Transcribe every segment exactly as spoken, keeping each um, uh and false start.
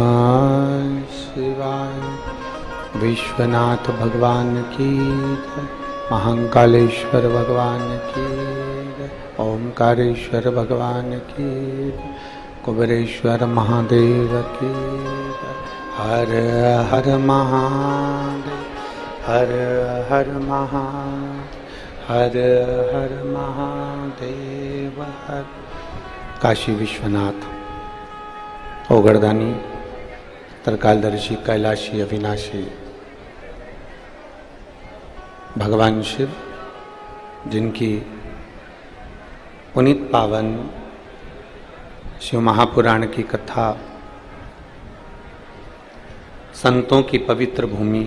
नमः शिवाय। विश्वनाथ भगवान की जय, महाकालेश्वर भगवान की जय, ओमकारेश्वर भगवान की जय, कुबेरेश्वर महादेव की जय। हर हर महादेव, हर हर महादेव, हर हर महादेव हर। काशी विश्वनाथ, ओगरदानी, त्रिकालदर्शी, कैलाशी, अविनाशी भगवान शिव, जिनकी पुनीत पावन शिव महापुराण की कथा संतों की पवित्र भूमि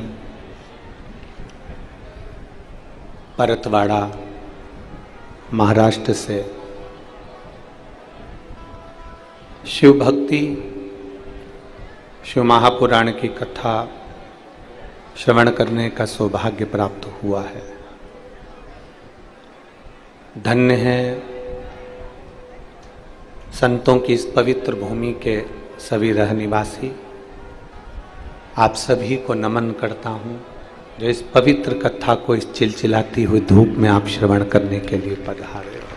परतवाड़ा महाराष्ट्र से शिव भक्ति शिव महापुराण की कथा श्रवण करने का सौभाग्य प्राप्त हुआ है। धन्य है संतों की इस पवित्र भूमि के सभी रहनिवासी। आप सभी को नमन करता हूँ जो इस पवित्र कथा को इस चिलचिलाती हुई धूप में आप श्रवण करने के लिए पधारे हो।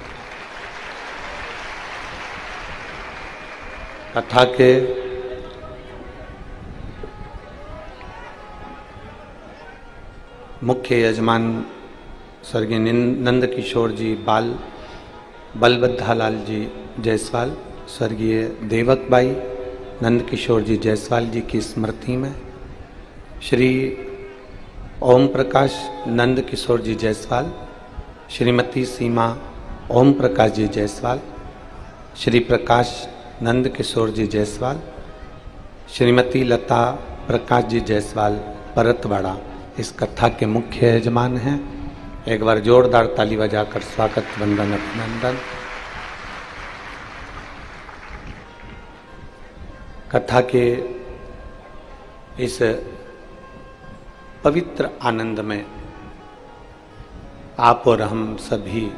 कथा के मुख्य यजमान स्वर्गीय नंद किशोर जी बाल बलबद्धालाल जी जायसवाल, स्वर्गीय देवक बाई नंद किशोर जी जायसवाल जी की स्मृति में श्री ओम प्रकाश नंद किशोर जी जायसवाल, श्रीमती सीमा ओम प्रकाश जी जायसवाल, श्री प्रकाश नंद किशोर जी जायसवाल, श्रीमती लता प्रकाश जी जायसवाल परतवाड़ा इस कथा के मुख्य यजमान हैं। एक बार जोरदार ताली बजाकर स्वागत वंदन अभिनंदन। कथा के इस पवित्र आनंद में आप और हम सभी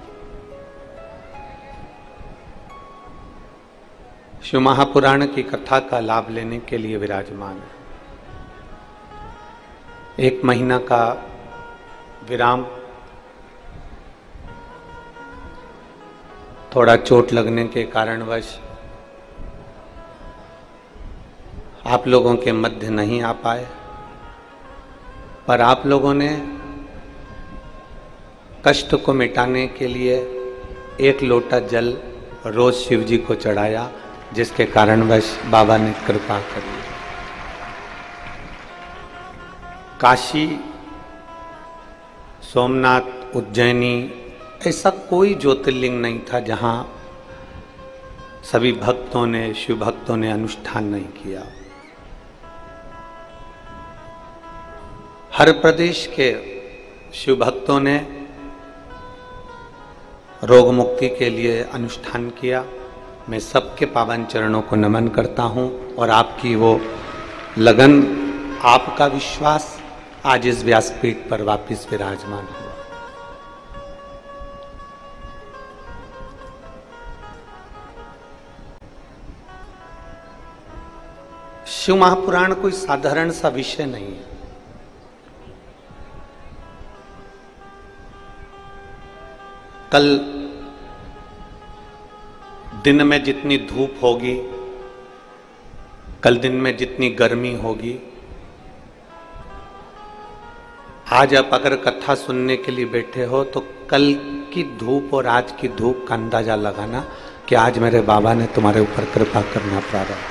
शिव महापुराण की कथा का लाभ लेने के लिए विराजमान है। एक महीना का विराम, थोड़ा चोट लगने के कारणवश आप लोगों के मध्य नहीं आ पाए, पर आप लोगों ने कष्ट को मिटाने के लिए एक लोटा जल रोज शिव जी को चढ़ाया, जिसके कारणवश बाबा ने कृपा करी। काशी, सोमनाथ, उज्जैनी ऐसा कोई ज्योतिर्लिंग नहीं था जहां सभी भक्तों ने शिव भक्तों ने अनुष्ठान नहीं किया। हर प्रदेश के शिव भक्तों ने रोग मुक्ति के लिए अनुष्ठान किया। मैं सबके पावन चरणों को नमन करता हूं और आपकी वो लगन, आपका विश्वास आज इस व्यासपीठ पर वापिस विराजमान हुआ। शिव महापुराण कोई साधारण सा विषय नहीं है। कल दिन में जितनी धूप होगी, कल दिन में जितनी गर्मी होगी, आज आप अगर कथा सुनने के लिए बैठे हो तो कल की धूप और आज की धूप का अंदाजा लगाना कि आज मेरे बाबा ने तुम्हारे ऊपर कृपा करना प्रारंभ।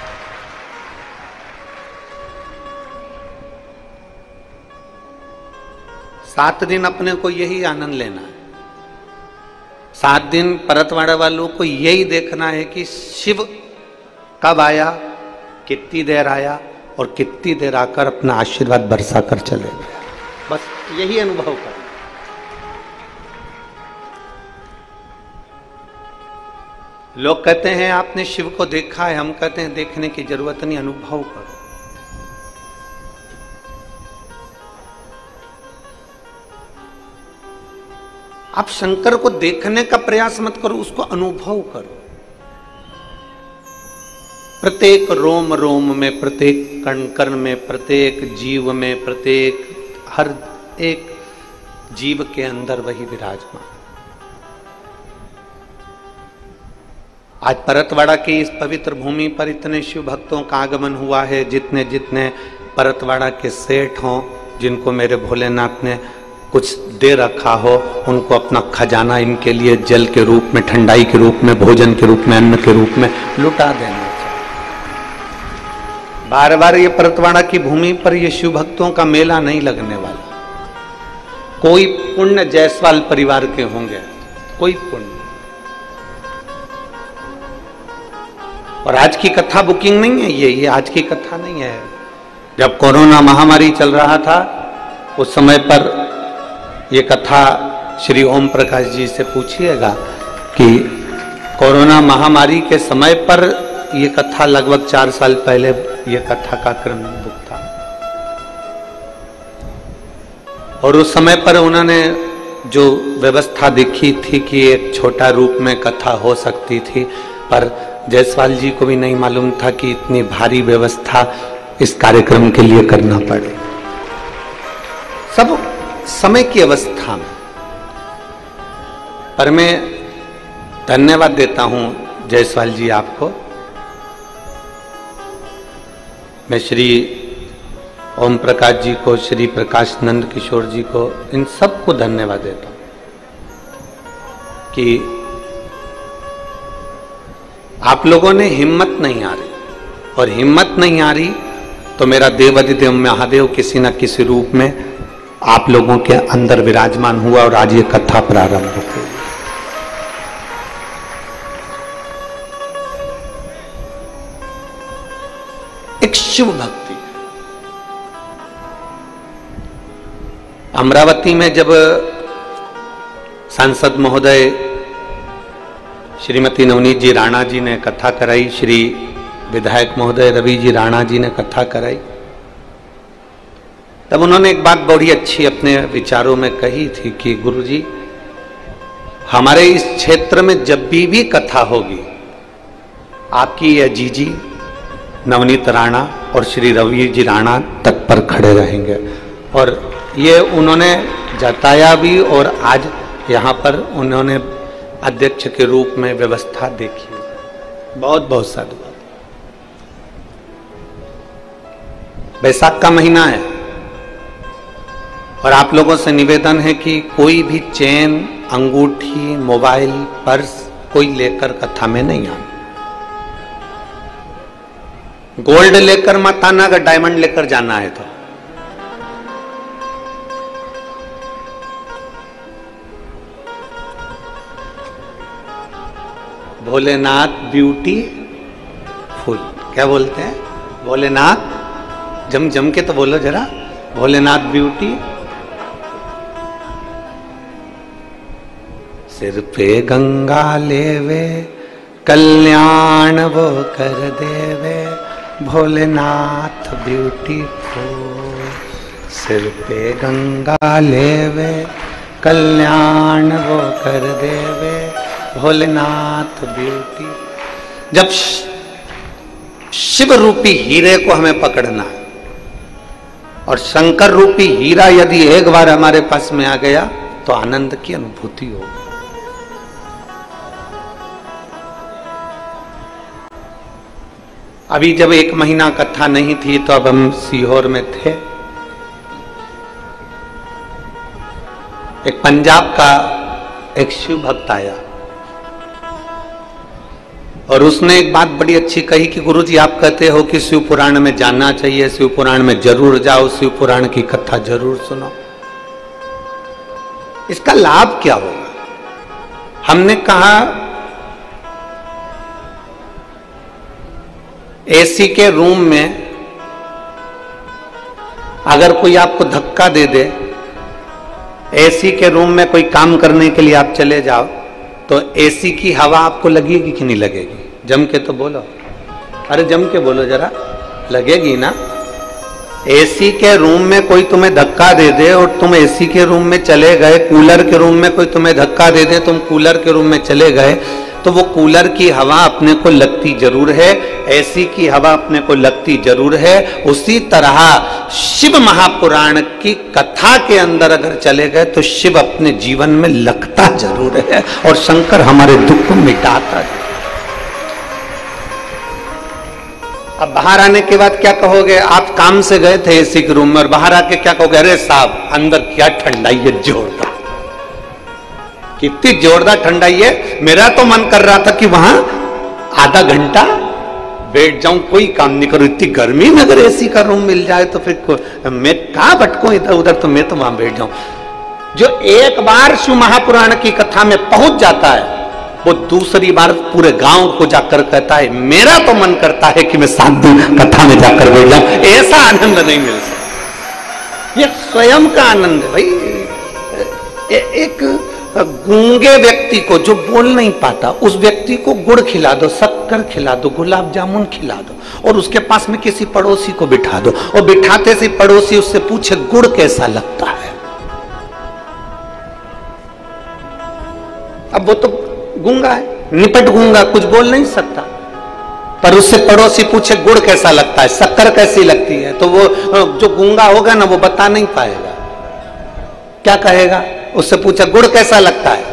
सात दिन अपने को यही आनंद लेना है। सात दिन परतवाड़ा वालों को यही देखना है कि शिव कब आया, कितनी देर आया और कितनी देर आकर अपना आशीर्वाद बरसा कर चले गया। बस यही अनुभव करना। लोग कहते हैं आपने शिव को देखा है, हम कहते हैं देखने की जरूरत नहीं, अनुभव करो। आप शंकर को देखने का प्रयास मत करो, उसको अनुभव करो। प्रत्येक रोम रोम में, प्रत्येक कण कण में, प्रत्येक जीव में, प्रत्येक हर एक जीव के अंदर वही विराजमान। आज परतवाड़ा की इस पवित्र भूमि पर इतने शिव भक्तों का आगमन हुआ है। जितने जितने परतवाड़ा के सेठ हों, जिनको मेरे भोलेनाथ ने कुछ दे रखा हो, उनको अपना खजाना इनके लिए जल के रूप में, ठंडाई के रूप में, भोजन के रूप में, अन्न के रूप में लुटा देना चाहिए। बार बार ये परतवाड़ा की भूमि पर ये शिव भक्तों का मेला नहीं लगने वाला। कोई पुण्य जायसवाल परिवार के होंगे, कोई पुण्य। और आज की कथा बुकिंग नहीं है ये ये आज की कथा नहीं है। जब कोरोना महामारी चल रहा था उस समय पर ये कथा श्री ओम प्रकाश जी से पूछिएगा कि कोरोना महामारी के समय पर ये कथा, लगभग चार साल पहले ये कथा का क्रम बुक था। और उस समय पर उन्होंने जो व्यवस्था देखी थी कि एक छोटा रूप में कथा हो सकती थी, पर जायसवाल जी को भी नहीं मालूम था कि इतनी भारी व्यवस्था इस कार्यक्रम के लिए करना पड़े। सब समय की अवस्था में। पर मैं धन्यवाद देता हूं जायसवाल जी आपको। मैं श्री ओम प्रकाश जी को, श्री प्रकाश नंद किशोर जी को, इन सबको धन्यवाद देता हूं कि आप लोगों ने हिम्मत नहीं आ रही, और हिम्मत नहीं आ रही तो मेरा देवाधिदेव महादेव किसी न किसी रूप में आप लोगों के अंदर विराजमान हुआ और आज ये कथा प्रारंभ हुई। एक शिव भक्ति। अमरावती में जब सांसद महोदय श्रीमती नवनीत जी राणा जी ने कथा कराई, श्री विधायक महोदय रवि जी राणा जी ने कथा कराई, तब उन्होंने एक बात बड़ी अच्छी अपने विचारों में कही थी कि गुरुजी, हमारे इस क्षेत्र में जब भी भी कथा होगी, आपकी यह जीजी नवनीत राणा और श्री रवि जी राणा तत्पर खड़े रहेंगे। और ये उन्होंने जताया भी, और आज यहाँ पर उन्होंने अध्यक्ष के रूप में व्यवस्था देखी। बहुत बहुत साधुवाद। बैसाख का महीना है और आप लोगों से निवेदन है कि कोई भी चेन, अंगूठी, मोबाइल, पर्स कोई लेकर कथा में नहीं आना। गोल्ड लेकर मत आना, अगर डायमंड लेकर जाना है तो। भोलेनाथ ब्यूटी फुल, क्या बोलते हैं? भोलेनाथ, जम जम के तो बोलो जरा, भोलेनाथ ब्यूटी। सिर पे गंगा लेवे, कल्याण वो कर देवे, भोलेनाथ ब्यूटीफुल। सिर पे गंगा लेवे, कल्याण वो कर देवे, भोलेनाथ ब्यूटी। जब शिव रूपी हीरे को हमें पकड़ना है, और शंकर रूपी हीरा यदि एक बार हमारे पास में आ गया तो आनंद की अनुभूति होगी। अभी जब एक महीना कथा नहीं थी तो अब हम सीहोर में थे। एक पंजाब का एक शिव भक्त आया और उसने एक बात बड़ी अच्छी कही कि गुरुजी, आप कहते हो कि शिव पुराण में जानना चाहिए, शिव पुराण में जरूर जाओ, शिव पुराण की कथा जरूर सुनो। इसका लाभ क्या होगा? हमने कहा एसी के रूम में अगर कोई आपको धक्का दे दे, एसी के रूम में कोई काम करने के लिए आप चले जाओ, तो एसी की हवा आपको लगेगी कि नहीं लगेगी? जम के तो बोलो, अरे जम के बोलो जरा, लगेगी ना? एसी के रूम में कोई तुम्हें धक्का दे दे और तुम एसी के रूम में चले गए, कूलर के रूम में कोई तुम्हें धक्का दे दे, तुम कूलर के रूम में चले गए, तो वो कूलर की हवा अपने को लगती जरूर है, एसी की हवा अपने को लगती जरूर है, उसी तरह शिव महापुराण की कथा के अंदर अगर चले गए तो शिव अपने जीवन में लगता जरूर है और शंकर हमारे दुख को मिटाता है। अब बाहर आने के बाद क्या कहोगे? आप काम से गए थे एसी के रूम में और बाहर आके क्या कहोगे? अरे साहब अंदर क्या ठंडाई है, जोरदार, कितनी जोरदार ठंडाई है। मेरा तो मन कर रहा था कि वहां आधा घंटा बैठ जाऊं, कोई काम नहीं करूं, इतनी गर्मी में अगर एसी का रूम मिल जाए तो फिर मैं कहां भटकूं इधर उधर, तो मैं तो वहां बैठ जाऊं। जो एक बार शिव महापुराण की कथा में पहुंच जाता है वो दूसरी बार पूरे गांव को जाकर कहता है मेरा तो मन करता है कि मैं सात दिन कथा में जाकर बैठ जाऊं। ऐसा आनंद नहीं मिल सकता, ये स्वयं का आनंद है भाई। ए, एक गूंगे व्यक्ति को जो बोल नहीं पाता, उस व्यक्ति को गुड़ खिला दो, शक्कर खिला दो, गुलाब जामुन खिला दो और उसके पास में किसी पड़ोसी को बिठा दो और बिठाते से पड़ोसी उससे पूछे गुड़ कैसा लगता है। अब वो तो गूंगा है, निपट गूंगा, कुछ बोल नहीं सकता, पर उससे पड़ोसी पूछे गुड़ कैसा लगता है, शक्कर कैसी लगती है, तो वो जो गूंगा होगा ना वो बता नहीं पाएगा। क्या कहेगा? उससे पूछा गुड़ कैसा लगता है,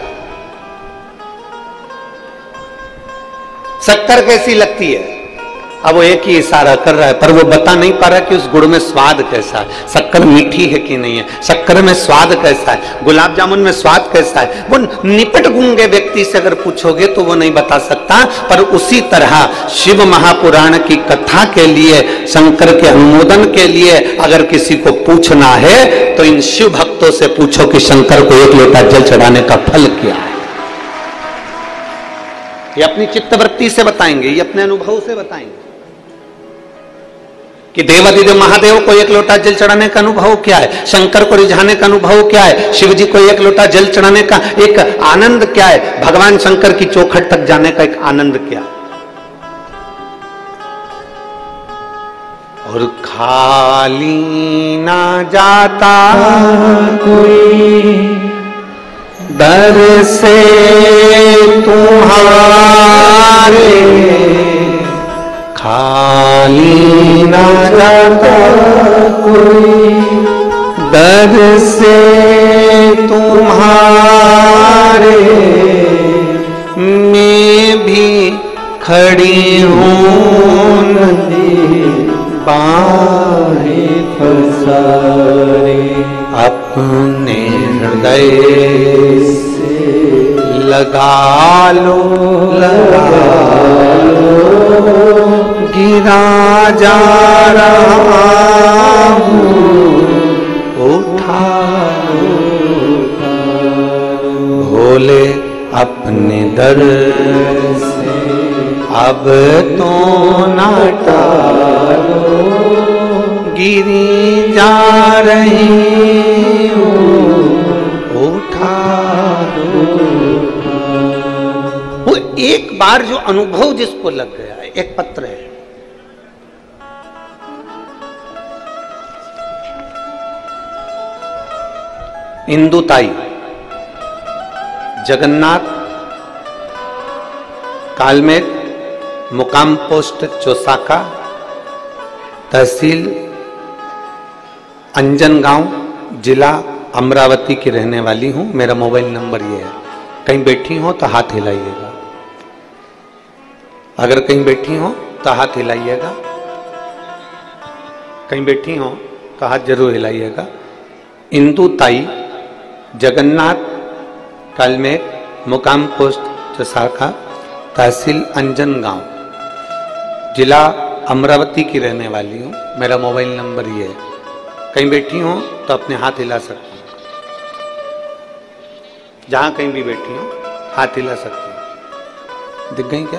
शक्कर कैसी लगती है। अब वो एक ही इशारा कर रहा है पर वो बता नहीं पा रहा कि उस गुड़ में स्वाद कैसा है, शक्कर मीठी है कि नहीं है, शक्कर में स्वाद कैसा है, गुलाब जामुन में स्वाद कैसा है। वो निपट गूंगे व्यक्ति से अगर पूछोगे तो वो नहीं बता सकता। पर उसी तरह शिव महापुराण की कथा के लिए, शंकर के अनुमोदन के लिए अगर किसी को पूछना है तो इन शिव भक्तों से पूछो कि शंकर को एक लोटा जल चढ़ाने का फल क्या है। ये अपनी चित्तवृत्ति से बताएंगे, ये अपने अनुभव से बताएंगे कि देवादिदेव महादेव को एक लोटा जल चढ़ाने का अनुभव क्या है, शंकर को रिझाने का अनुभव क्या है, शिव जी को एक लोटा जल चढ़ाने का एक आनंद क्या है, भगवान शंकर की चौखट तक जाने का एक आनंद क्या है। और खाली ना जाता कोई दर से तुम्हारे, खाली ना जाता कोई दर से तुम्हारे, मैं भी खड़ी हूँ नदी बाहें पसारे, अपने हृदय से लगा लो लगा लो, गिरा जा रहा हूँ उठा लो, भोले अपने दर से अब तो ना टालो, गिरी जा रही हूँ उठा लो। वो एक बार जो अनुभव जिसको लग गया है, एक पत्र है, इंदुताई, जगन्नाथ, कालमेघ, मुकाम पोस्ट चौसाका, तहसील अंजन गांव, जिला अमरावती की रहने वाली हूं। मेरा मोबाइल नंबर ये है, कहीं बैठी हो तो हाथ हिलाइएगा, अगर कहीं बैठी हो तो हाथ हिलाइएगा, कहीं बैठी हो तो हाथ जरूर हिलाइएगा। इंदुताई, जगन्नाथ, कालमेघ, मुकाम पोस्ट चौसाका, तहसील अंजन गांव, जिला अमरावती की रहने वाली हूँ। मेरा मोबाइल नंबर ये है, कहीं बैठी हो तो अपने हाथ हिला सकती हूँ, जहां कहीं भी बैठी हो हाथ हिला सकती हूँ। दिख गई क्या?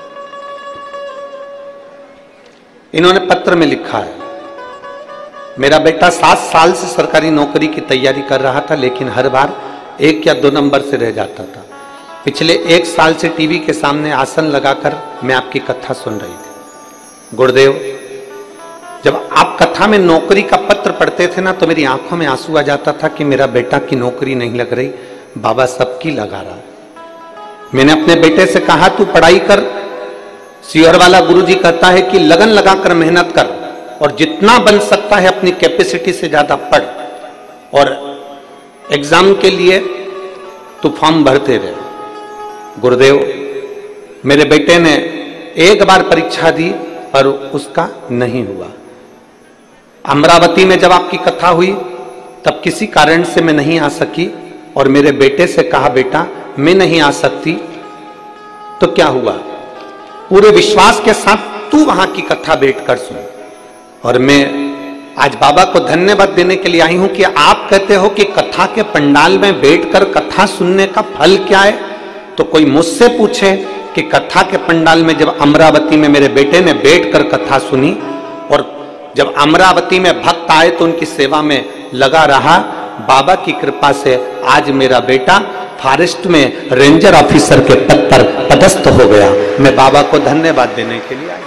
इन्होंने पत्र में लिखा है, मेरा बेटा सात साल से सरकारी नौकरी की तैयारी कर रहा था, लेकिन हर बार एक या दो नंबर से रह जाता था। पिछले एक साल से टीवी के सामने आसन लगाकर मैं आपकी कथा सुन रही थी। गुरुदेव, जब आप कथा में नौकरी का पत्र पढ़ते थे ना तो मेरी आंखों में आंसू आ जाता था कि मेरा बेटा की नौकरी नहीं लग रही, बाबा सबकी लगा रहा। मैंने अपने बेटे से कहा, तू पढ़ाई कर, सीहोर वाला गुरुजी कहता है कि लगन लगाकर मेहनत कर और जितना बन सकता है अपनी कैपेसिटी से ज्यादा पढ़, और एग्जाम के लिए तू फॉर्म भरते रहे। गुरुदेव, मेरे बेटे ने एक बार परीक्षा दी पर उसका नहीं हुआ। अमरावती में जब आपकी कथा हुई तब किसी कारण से मैं नहीं आ सकी और मेरे बेटे से कहा, बेटा मैं नहीं आ सकती तो क्या हुआ, पूरे विश्वास के साथ तू वहां की कथा बैठकर सुन। और मैं आज बाबा को धन्यवाद देने के लिए आई हूं कि आप कहते हो कि कथा के पंडाल में बैठकर कथा सुनने का फल क्या है। तो कोई मुझसे पूछे कि कथा के पंडाल में जब अमरावती में मेरे बेटे ने बैठकर कथा सुनी और जब अमरावती में भक्त आए तो उनकी सेवा में लगा रहा, बाबा की कृपा से आज मेरा बेटा फॉरेस्ट में रेंजर ऑफिसर के पद पर पदस्थ हो गया। मैं बाबा को धन्यवाद देने के लिए आई।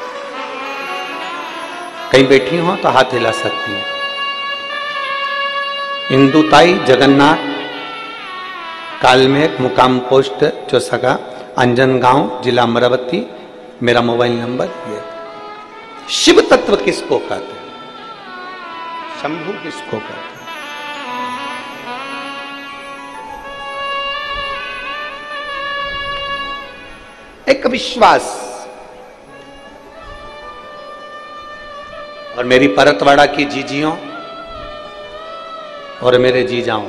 कहीं बैठी हो तो हाथ हिला सकती है। इंदुताई जगन्नाथ कालमेघ, मुकाम पोस्ट चौसगा, अंजन गांव, जिला अमरावती। मेरा मोबाइल नंबर ये। शिव तत्व किसको कहते हैं? शंभु किसको कहते हैं? एक विश्वास। और मेरी परतवाड़ा की जीजियों और मेरे जीजाओं,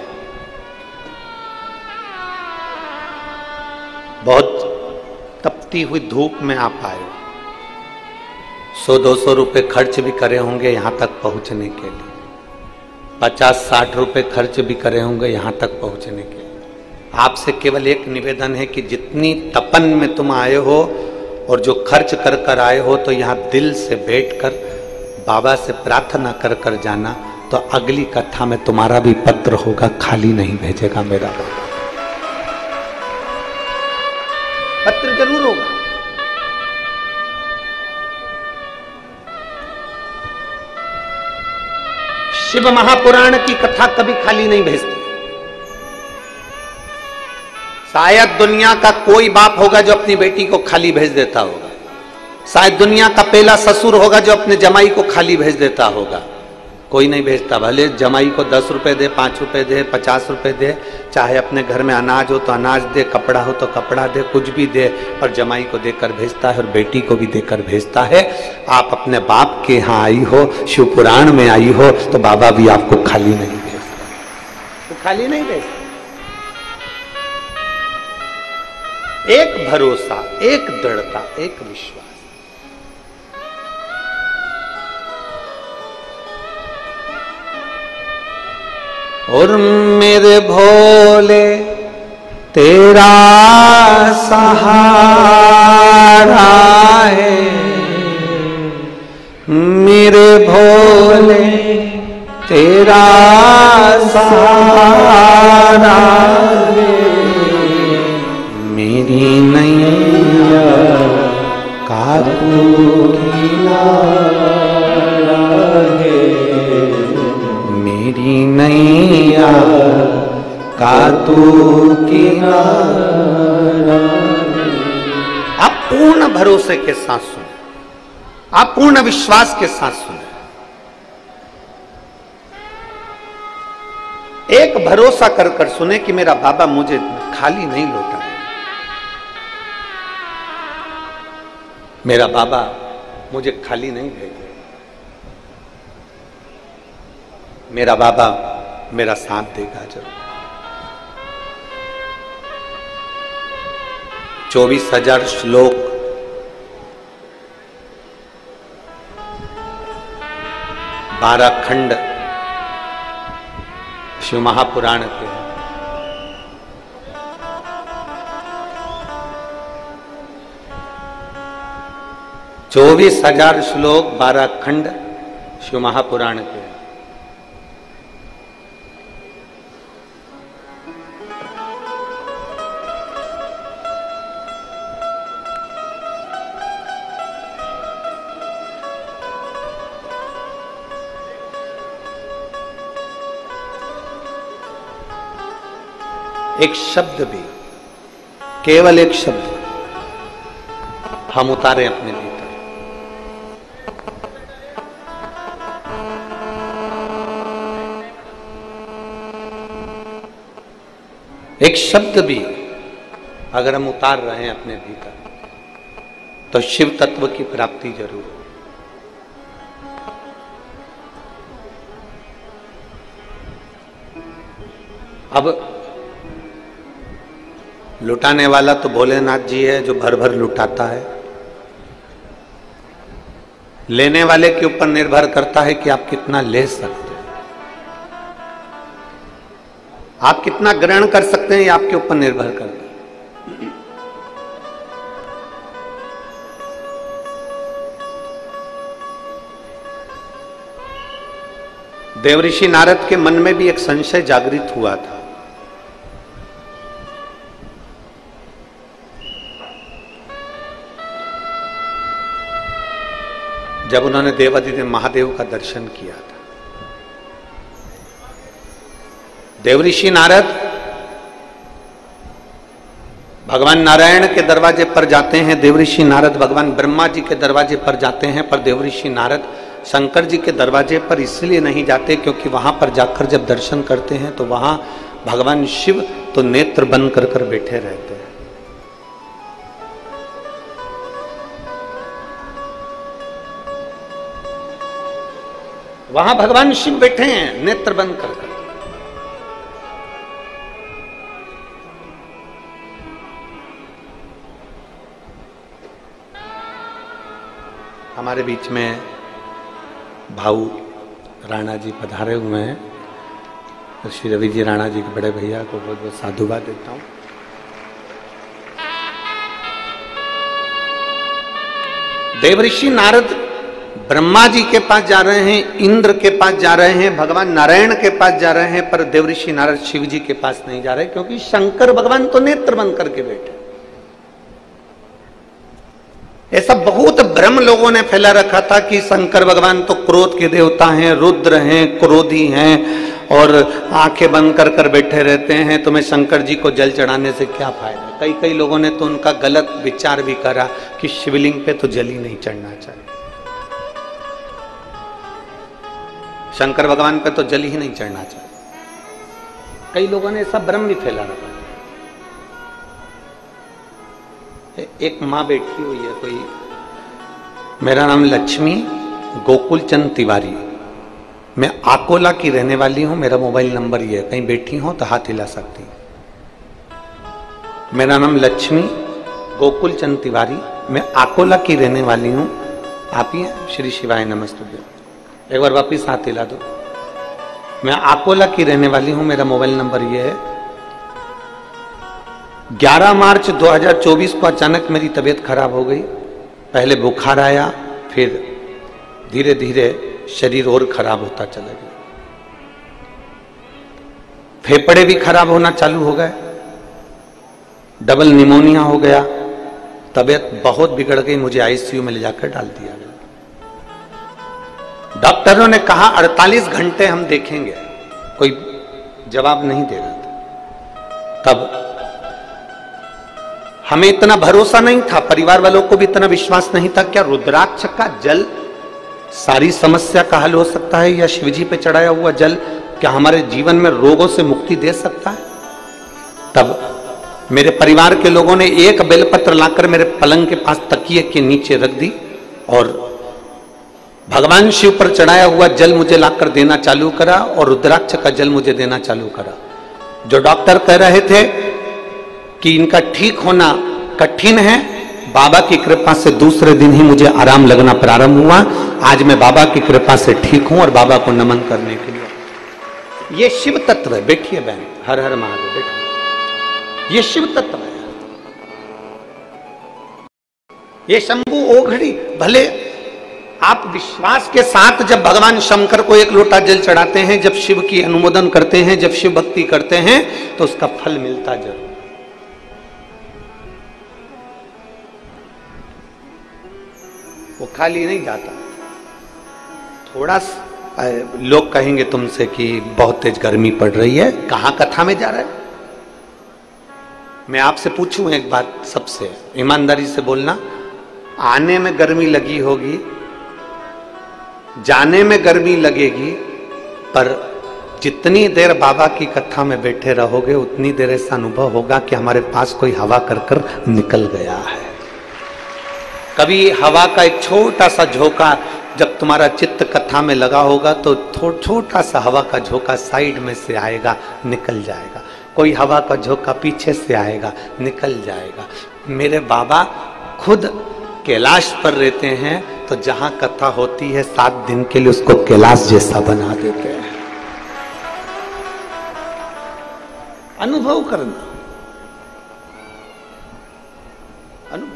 बहुत तपती हुई धूप में आप आए हो। सौ दो सौ रुपए खर्च भी करे होंगे यहां तक पहुंचने के लिए, पचास साठ रुपए खर्च भी करे होंगे यहां तक पहुंचने के लिए। आपसे केवल एक निवेदन है कि जितनी तपन में तुम आए हो और जो खर्च कर कर आए हो, तो यहां दिल से बैठकर बाबा से प्रार्थना कर कर जाना, तो अगली कथा में तुम्हारा भी पत्र होगा, खाली नहीं भेजेगा मेरा बाबा। पत्र जरूर होगा। शिव महापुराण की कथा कभी खाली नहीं भेजती। शायद दुनिया का कोई बाप होगा जो अपनी बेटी को खाली भेज देता होगा। शायद दुनिया का पहला ससुर होगा जो अपने जमाई को खाली भेज देता होगा। कोई नहीं भेजता। भले जमाई को दस रुपए दे, पांच रुपए दे, पचास रुपए दे, चाहे अपने घर में अनाज हो तो अनाज दे, कपड़ा हो तो कपड़ा दे, कुछ भी दे, और जमाई को देकर भेजता है और बेटी को भी देकर भेजता है। आप अपने बाप के यहाँ आई हो, शिव पुराण में आई हो, तो बाबा भी आपको खाली नहीं भेजता। तो खाली नहीं भेजता। एक भरोसा, एक दृढ़ता, एक विश्वास। और मेरे भोले तेरा सहारा है, मेरे भोले तेरा सहारा है, मेरी नैया का तू किनारा है, मेरी नैया का तू किनारा। आप पूर्ण भरोसे के साथ सुने, आप पूर्ण विश्वास के साथ सुने। एक भरोसा कर कर सुने कि मेरा बाबा मुझे खाली नहीं लौटा, मेरा बाबा मुझे खाली नहीं भेजे, मेरा बाबा मेरा साथ देगा जरूर। चौबीस हजार श्लोक, बारह खंड शिव महापुराण के हैं। चौबीस हजार श्लोक, बारह खंड शिव महापुराण के हैं। एक शब्द भी, केवल एक शब्द, हम उतारें अपने भीतर। एक शब्द भी अगर हम उतार रहे हैं अपने भीतर तो शिव तत्व की प्राप्ति जरूर हो। अब लुटाने वाला तो भोलेनाथ जी है जो भर भर लुटाता है। लेने वाले के ऊपर निर्भर करता है कि आप कितना ले सकते हैं, आप कितना ग्रहण कर सकते हैं, ये आपके ऊपर निर्भर करता है। देवऋषि नारद के मन में भी एक संशय जागृत हुआ था। जब उन्होंने देवादिदेव महादेव का दर्शन किया था। देवऋषि नारद भगवान नारायण के दरवाजे पर जाते हैं, देवऋषि नारद भगवान ब्रह्मा जी के दरवाजे पर जाते हैं, पर देवऋषि नारद शंकर जी के दरवाजे पर इसलिए नहीं जाते क्योंकि वहां पर जाकर जब दर्शन करते हैं तो वहां भगवान शिव तो नेत्र बंद कर कर बैठे रहते हैं। वहां भगवान शिव बैठे हैं नेत्र बंद कर कर। हमारे बीच में भाऊ राणा जी पधारे हुए हैं, तो श्री रवि जी राणा जी के बड़े भैया को बहुत बहुत साधुवाद देता हूं। देवऋषि नारद ब्रह्मा जी के पास जा रहे हैं, इंद्र के पास जा रहे हैं, भगवान नारायण के पास जा रहे हैं, पर देवऋषि नारद शिव जी के पास नहीं जा रहे क्योंकि शंकर भगवान तो नेत्र बंद करके बैठे। ऐसा बहुत भ्रम लोगों ने फैला रखा था कि शंकर भगवान तो क्रोध के देवता हैं, रुद्र हैं, क्रोधी हैं और आंखें बंद कर कर बैठे रहते हैं, तुम्हें शंकर जी को जल चढ़ाने से क्या फायदा। कई कई लोगों ने तो उनका गलत विचार भी करा कि शिवलिंग पे तो जल ही नहीं चढ़ना चाहिए, शंकर भगवान पे तो जल ही नहीं चढ़ना चाहिए। कई लोगों ने ऐसा भ्रम भी फैला रखा। एक माँ बैठी हुई है कोई, मेरा नाम लक्ष्मी गोकुल चंद तिवारी, मैं आकोला की रहने वाली हूं, मेरा मोबाइल नंबर ये है, कहीं बैठी हो तो हाथ हिला सकती। मेरा नाम लक्ष्मी गोकुल चंद तिवारी, मैं आकोला की रहने वाली हूं। आप ही हैं? श्री शिवाय नमस्तुभ्यं। एक बार वापिस हाथ हिला दो। मैं आकोला की रहने वाली हूं, मेरा मोबाइल नंबर ये है। ग्यारह मार्च दो हज़ार चौबीस को अचानक मेरी तबीयत खराब हो गई। पहले बुखार आया, फिर धीरे धीरे शरीर और खराब होता चला गया, फेफड़े भी खराब होना चालू हो गए, डबल निमोनिया हो गया, तबीयत बहुत बिगड़ गई, मुझे आईसीयू में ले जाकर डाल दिया गया। डॉक्टरों ने कहा अड़तालीस घंटे हम देखेंगे, कोई जवाब नहीं दे रहा था। तब हमें इतना भरोसा नहीं था, परिवार वालों को भी इतना विश्वास नहीं था, क्या रुद्राक्ष का जल सारी समस्या का हल हो सकता है, या शिवजी पे चढ़ाया हुआ जल क्या हमारे जीवन में रोगों से मुक्ति दे सकता है। तब मेरे परिवार के लोगों ने एक बेलपत्र लाकर मेरे पलंग के पास तकिए के नीचे रख दी और भगवान शिव पर चढ़ाया हुआ जल मुझे लाकर देना चालू करा और रुद्राक्ष का जल मुझे देना चालू करा। जो डॉक्टर कह रहे थे कि इनका ठीक होना कठिन है, बाबा की कृपा से दूसरे दिन ही मुझे आराम लगना प्रारंभ हुआ। आज मैं बाबा की कृपा से ठीक हूं और बाबा को नमन करने के लिए। ये शिव तत्व है। बैठिए बहन, हर हर महादेव, बैठिए। ये शिव तत्व है। ये शंभु ओघड़ी, भले आप विश्वास के साथ जब भगवान शंकर को एक लोटा जल चढ़ाते हैं, जब शिव की अनुमोदन करते हैं, जब शिव भक्ति करते हैं, तो उसका फल मिलता जरूर। वो खाली नहीं जाता। थोड़ा लोग कहेंगे तुमसे कि बहुत तेज गर्मी पड़ रही है, कहां कथा में जा रहा है। मैं आपसे पूछूं एक बात, सबसे ईमानदारी से बोलना, आने में गर्मी लगी होगी, जाने में गर्मी लगेगी, पर जितनी देर बाबा की कथा में बैठे रहोगे उतनी देर ऐसा अनुभव होगा कि हमारे पास कोई हवा कर कर निकल गया है। कभी हवा का एक छोटा सा झोंका जब तुम्हारा चित्त कथा में लगा होगा तो थोड़ा छोटा सा हवा का झोंका साइड में से आएगा, निकल जाएगा। कोई हवा का झोंका पीछे से आएगा, निकल जाएगा। मेरे बाबा खुद कैलाश पर रहते हैं, तो जहां कथा होती है सात दिन के लिए उसको कैलाश जैसा बना देते हैं। अनुभव करना, अनुभव।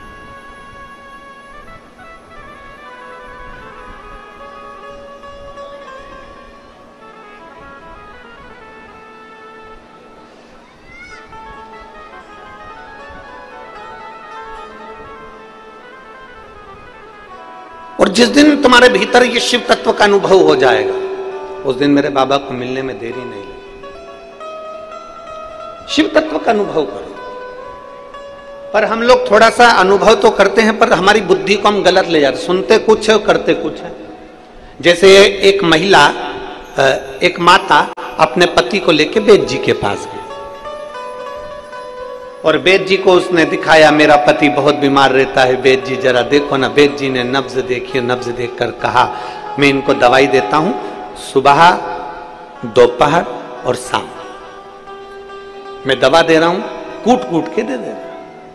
और जिस दिन तुम्हारे भीतर ये शिव तत्व का अनुभव हो जाएगा, उस दिन मेरे बाबा को मिलने में देरी नहीं लगी। शिव तत्व का अनुभव करो। पर हम लोग थोड़ा सा अनुभव तो करते हैं, पर हमारी बुद्धि को हम गलत ले जाते, सुनते कुछ है और करते कुछ है। जैसे एक महिला, एक माता अपने पति को लेके वेद जी के पास गई और वेद जी को उसने दिखाया, मेरा पति बहुत बीमार रहता है, वेद जी जरा देखो ना। वेद जी ने नब्ज देखी, नब्ज देखकर कहा, मैं इनको दवाई देता हूं सुबह, दोपहर और शाम। मैं दवा दे रहा हूं, कूट कूट के दे दे रहा।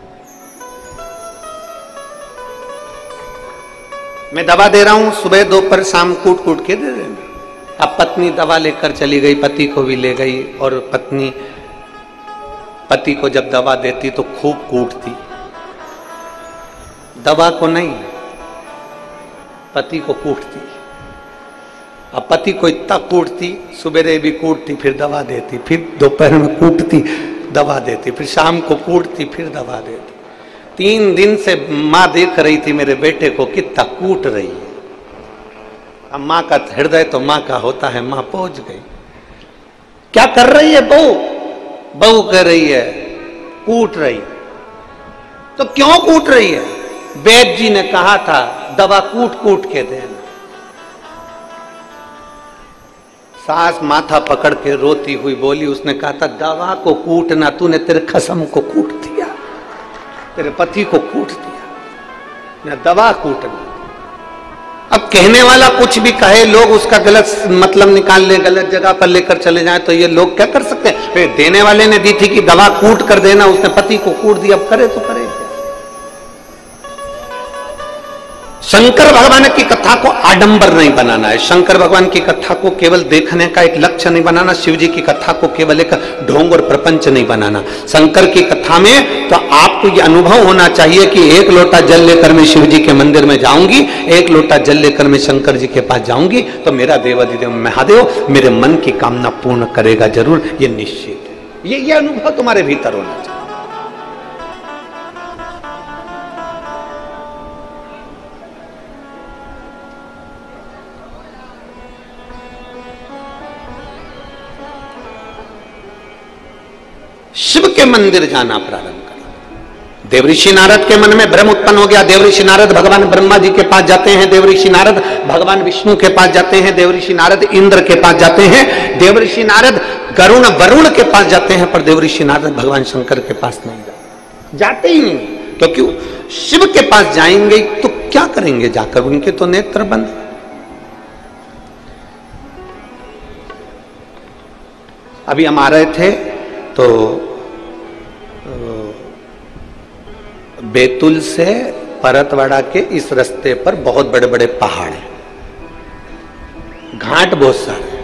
मैं दवा दे रहा हूं सुबह, दोपहर, शाम, कूट कूट के दे देना। अब पत्नी दवा लेकर चली गई, पति को भी ले गई, और पत्नी पति को जब दवा देती तो खूब कूटती, दवा को नहीं, पति को कूटती। अब पति को इतना कूटती, सुबह भी कूटती, फिर दवा देती, फिर दोपहर में कूटती, दवा देती, फिर शाम को कूटती, फिर दवा देती। तीन दिन से माँ देख रही थी मेरे बेटे को कितना कूट रही है। अब माँ का हृदय तो माँ का होता है, माँ पहुंच गई। क्या कर रही है बहू? बहू कह रही है कूट रही। तो क्यों कूट रही है? वैद्य जी ने कहा था दवा कूट कूट के देना। सास माथा पकड़ के रोती हुई बोली, उसने कहा था दवा को कूटना, तूने तेरे खसम को कूट दिया, तेरे पति को कूट दिया, न दवा कूटना। अब कहने वाला कुछ भी कहे, लोग उसका गलत मतलब निकाल ले, गलत जगह पर लेकर चले जाएं, तो ये लोग क्या कर सकते हैं? फिर देने वाले ने दी थी कि दवा कूट कर देना, उसने पति को कूट दिया, अब करे तो करे क्या? शंकर भगवान की कथा को आडंबर नहीं बनाना है। शंकर भगवान की कथा को केवल देखने का एक लक्ष्य नहीं बनाना। शिव जी की कथा को केवल एक ढोंग और प्रपंच नहीं बनाना। शंकर की कथा में तो आपको ये अनुभव होना चाहिए कि एक लोटा जल लेकर मैं शिव जी के मंदिर में जाऊंगी, एक लोटा जल लेकर मैं शंकर जी के पास जाऊंगी, तो मेरा देवाधिदेव महादेव मेरे मन की कामना पूर्ण करेगा जरूर, ये निश्चित है। ये ये अनुभव तुम्हारे भीतर होना चाहिए। शिव के मंदिर जाना प्रारंभ करो। देवऋषि नारद के मन में भ्रम उत्पन्न हो गया। देवऋषि नारद भगवान ब्रह्मा जी के पास जाते हैं, देवऋषि नारद भगवान विष्णु के पास जाते हैं, देवऋषि नारद इंद्र के पास जाते हैं, देवऋषि नारद गरुण वरुण के पास जाते हैं, पर देवऋषि नारद भगवान शंकर के पास नहीं जाते, जाते ही नहीं। क्योंकि शिव के पास जाएंगे तो क्या करेंगे जाकर? उनके तो नेत्र बंद। अभी हम आ रहे थे तो बैतूल से परतवाड़ा के इस रास्ते पर बहुत बड़े बड़े पहाड़ हैं, घाट बहुत सारे,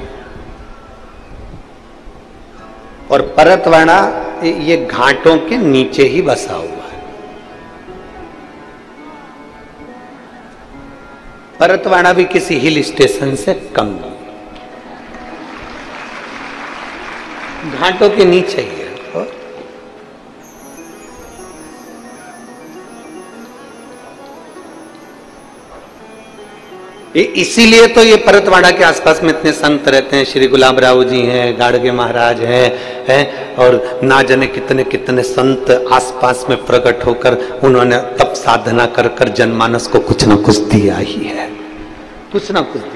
और परतवाड़ा ये घाटों के नीचे ही बसा हुआ है। परतवाड़ा भी किसी हिल स्टेशन से कम नहीं, घाटों के नीचे ही है। इसीलिए तो ये परतवाड़ा के आसपास में इतने संत रहते हैं। श्री गुलाब राव जी हैं, गाड़गे महाराज हैं, हैं और ना जाने कितने कितने संत आसपास में प्रकट होकर उन्होंने तप साधना कर कर जनमानस को कुछ ना कुछ दिया ही है, कुछ ना कुछ दिया।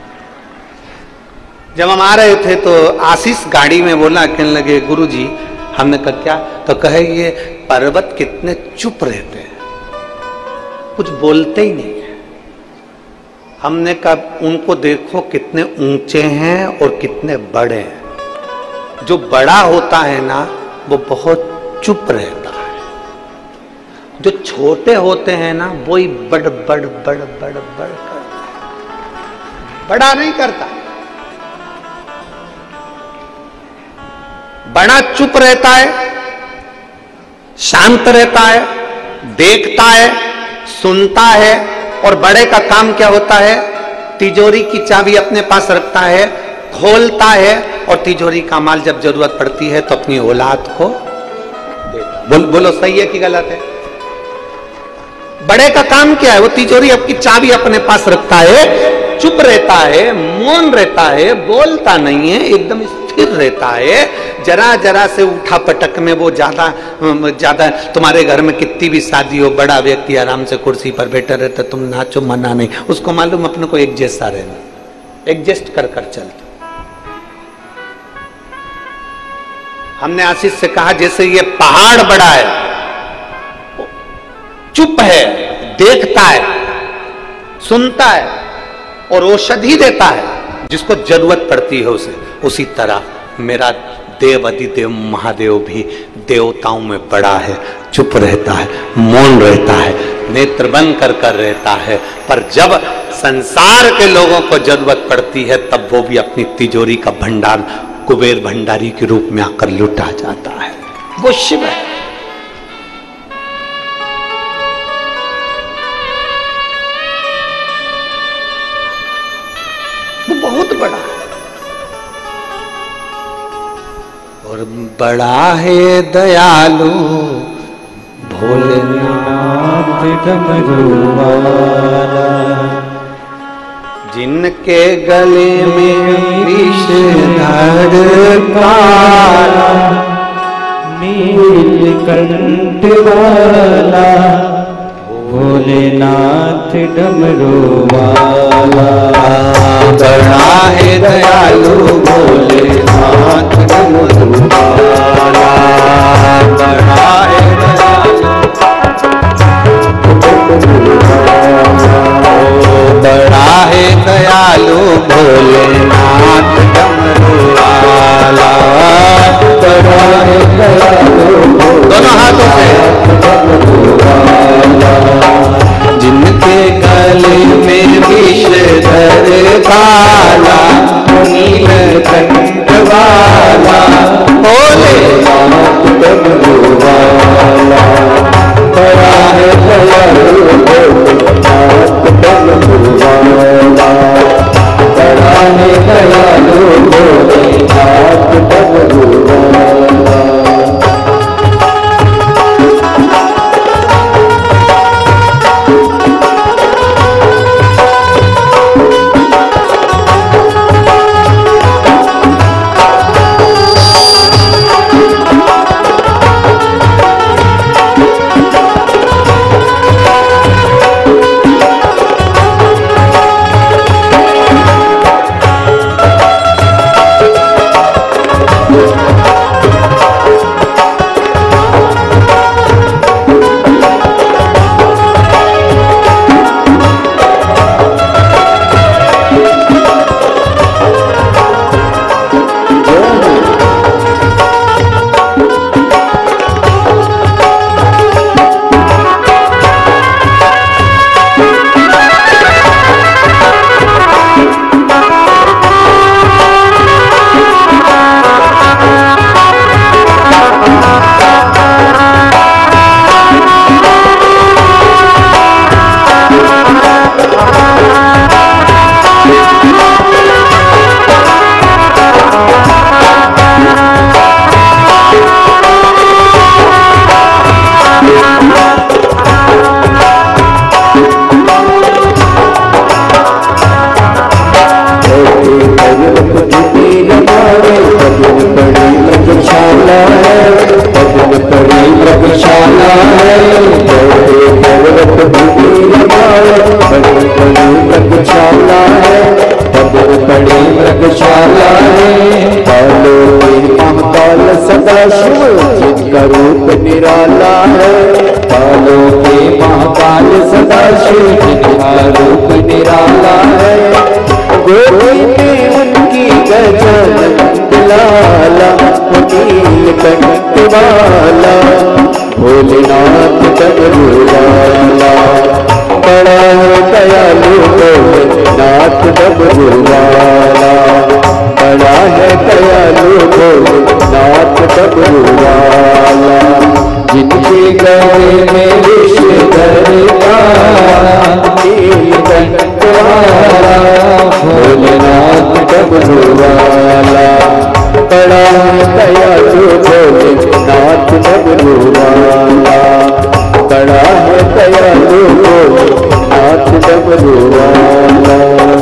जब हम आ रहे थे तो आशीष गाड़ी में बोला, कहने लगे गुरुजी, हमने कहा क्या? तो कहे ये पर्वत कितने चुप रहते हैं, कुछ बोलते ही नहीं है। हमने कहा उनको देखो कितने ऊंचे हैं और कितने बड़े हैं। जो बड़ा होता है ना वो बहुत चुप रहता है, जो छोटे होते हैं ना वो ही बड़ बड़ बड़ बड़ बड़ करता है, बड़ा नहीं करता। बड़ा चुप रहता है, शांत रहता है, देखता है, सुनता है। और बड़े का काम क्या होता है? तिजोरी की चाबी अपने पास रखता है, खोलता है और तिजोरी का माल जब जरूरत पड़ती है तो अपनी औलाद को देता। बोल, बोलो सही है कि गलत है? बड़े का काम क्या है? वो तिजोरी आपकी चाबी अपने पास रखता है, चुप रहता है, मौन रहता है, बोलता नहीं है, एकदम स्थिर रहता है। जरा जरा से उठा पटक में वो ज्यादा ज्यादा तुम्हारे घर में कितनी भी शादी हो, बड़ा व्यक्ति आराम से कुर्सी पर बैठा रहता, तुम नाचो मना नहीं, उसको मालूम अपने को एक जैसा रहना, एडजस्ट कर कर चलता। हमने आशीष से कहा जैसे ये पहाड़ बड़ा है, चुप है, देखता है, सुनता है और औषधि देता है जिसको जरूरत पड़ती है उसे, उसी तरह मेरा देव अधिदेव महादेव भी देवताओं में बड़ा है, चुप रहता है, मौन रहता है, नेत्र बंद कर कर रहता है। पर जब संसार के लोगों को जरूरत पड़ती है तब वो भी अपनी तिजोरी का भंडार कुबेर भंडारी के रूप में आकर लुटा जाता है। वो शिव है। वो बहुत बड़ा है और बड़ा है दयालु भोलेनाथ डमरू वाला, जिनके गले में विषधर काला, नीलकंठ वाला, भोलेनाथ डमरू वाला। बड़ा है दयालु भोलेनाथ डमरू वाला, बड़ा है दयालु, बड़ा है दयालु भोलेनाथ डमरू वाला, बड़ा है दयालु दोनों हाथों से, जिनके गले में विषधर काला, नीलकंठ वाला, भोलेनाथ डमरू वाला, बड़ा है दयालु भोलेनाथ डमरू वाला, बड़ा है दयालु भोलेनाथ डमरू वाला। है, जैसे पर्वत भूमि लगाए बड़ी बड़ी मृगशाला है, बड़ी बड़ी मृगशाला है। कालों के महाकाल सदाशिव जिनका रूप निराला है, कालों के महाकाल सदाशिव जिनका रूप निराला है। गोदी में उनकी गजानन लाला, नीलकंठ वाला भोलेनाथ डमरू वाला, बड़ा है दयालु भोलेनाथ डमरू वाला, बड़ा है दयालु भोलेनाथ डमरू वाला। जिनके गले में विषधर का नीलकंठ वाला भोलेनाथ डमरू वाला, बड़ा है दयालु भोलेनाथ डमरू वाला, बड़ा है दयालु भोलेनाथ डमरू वाला।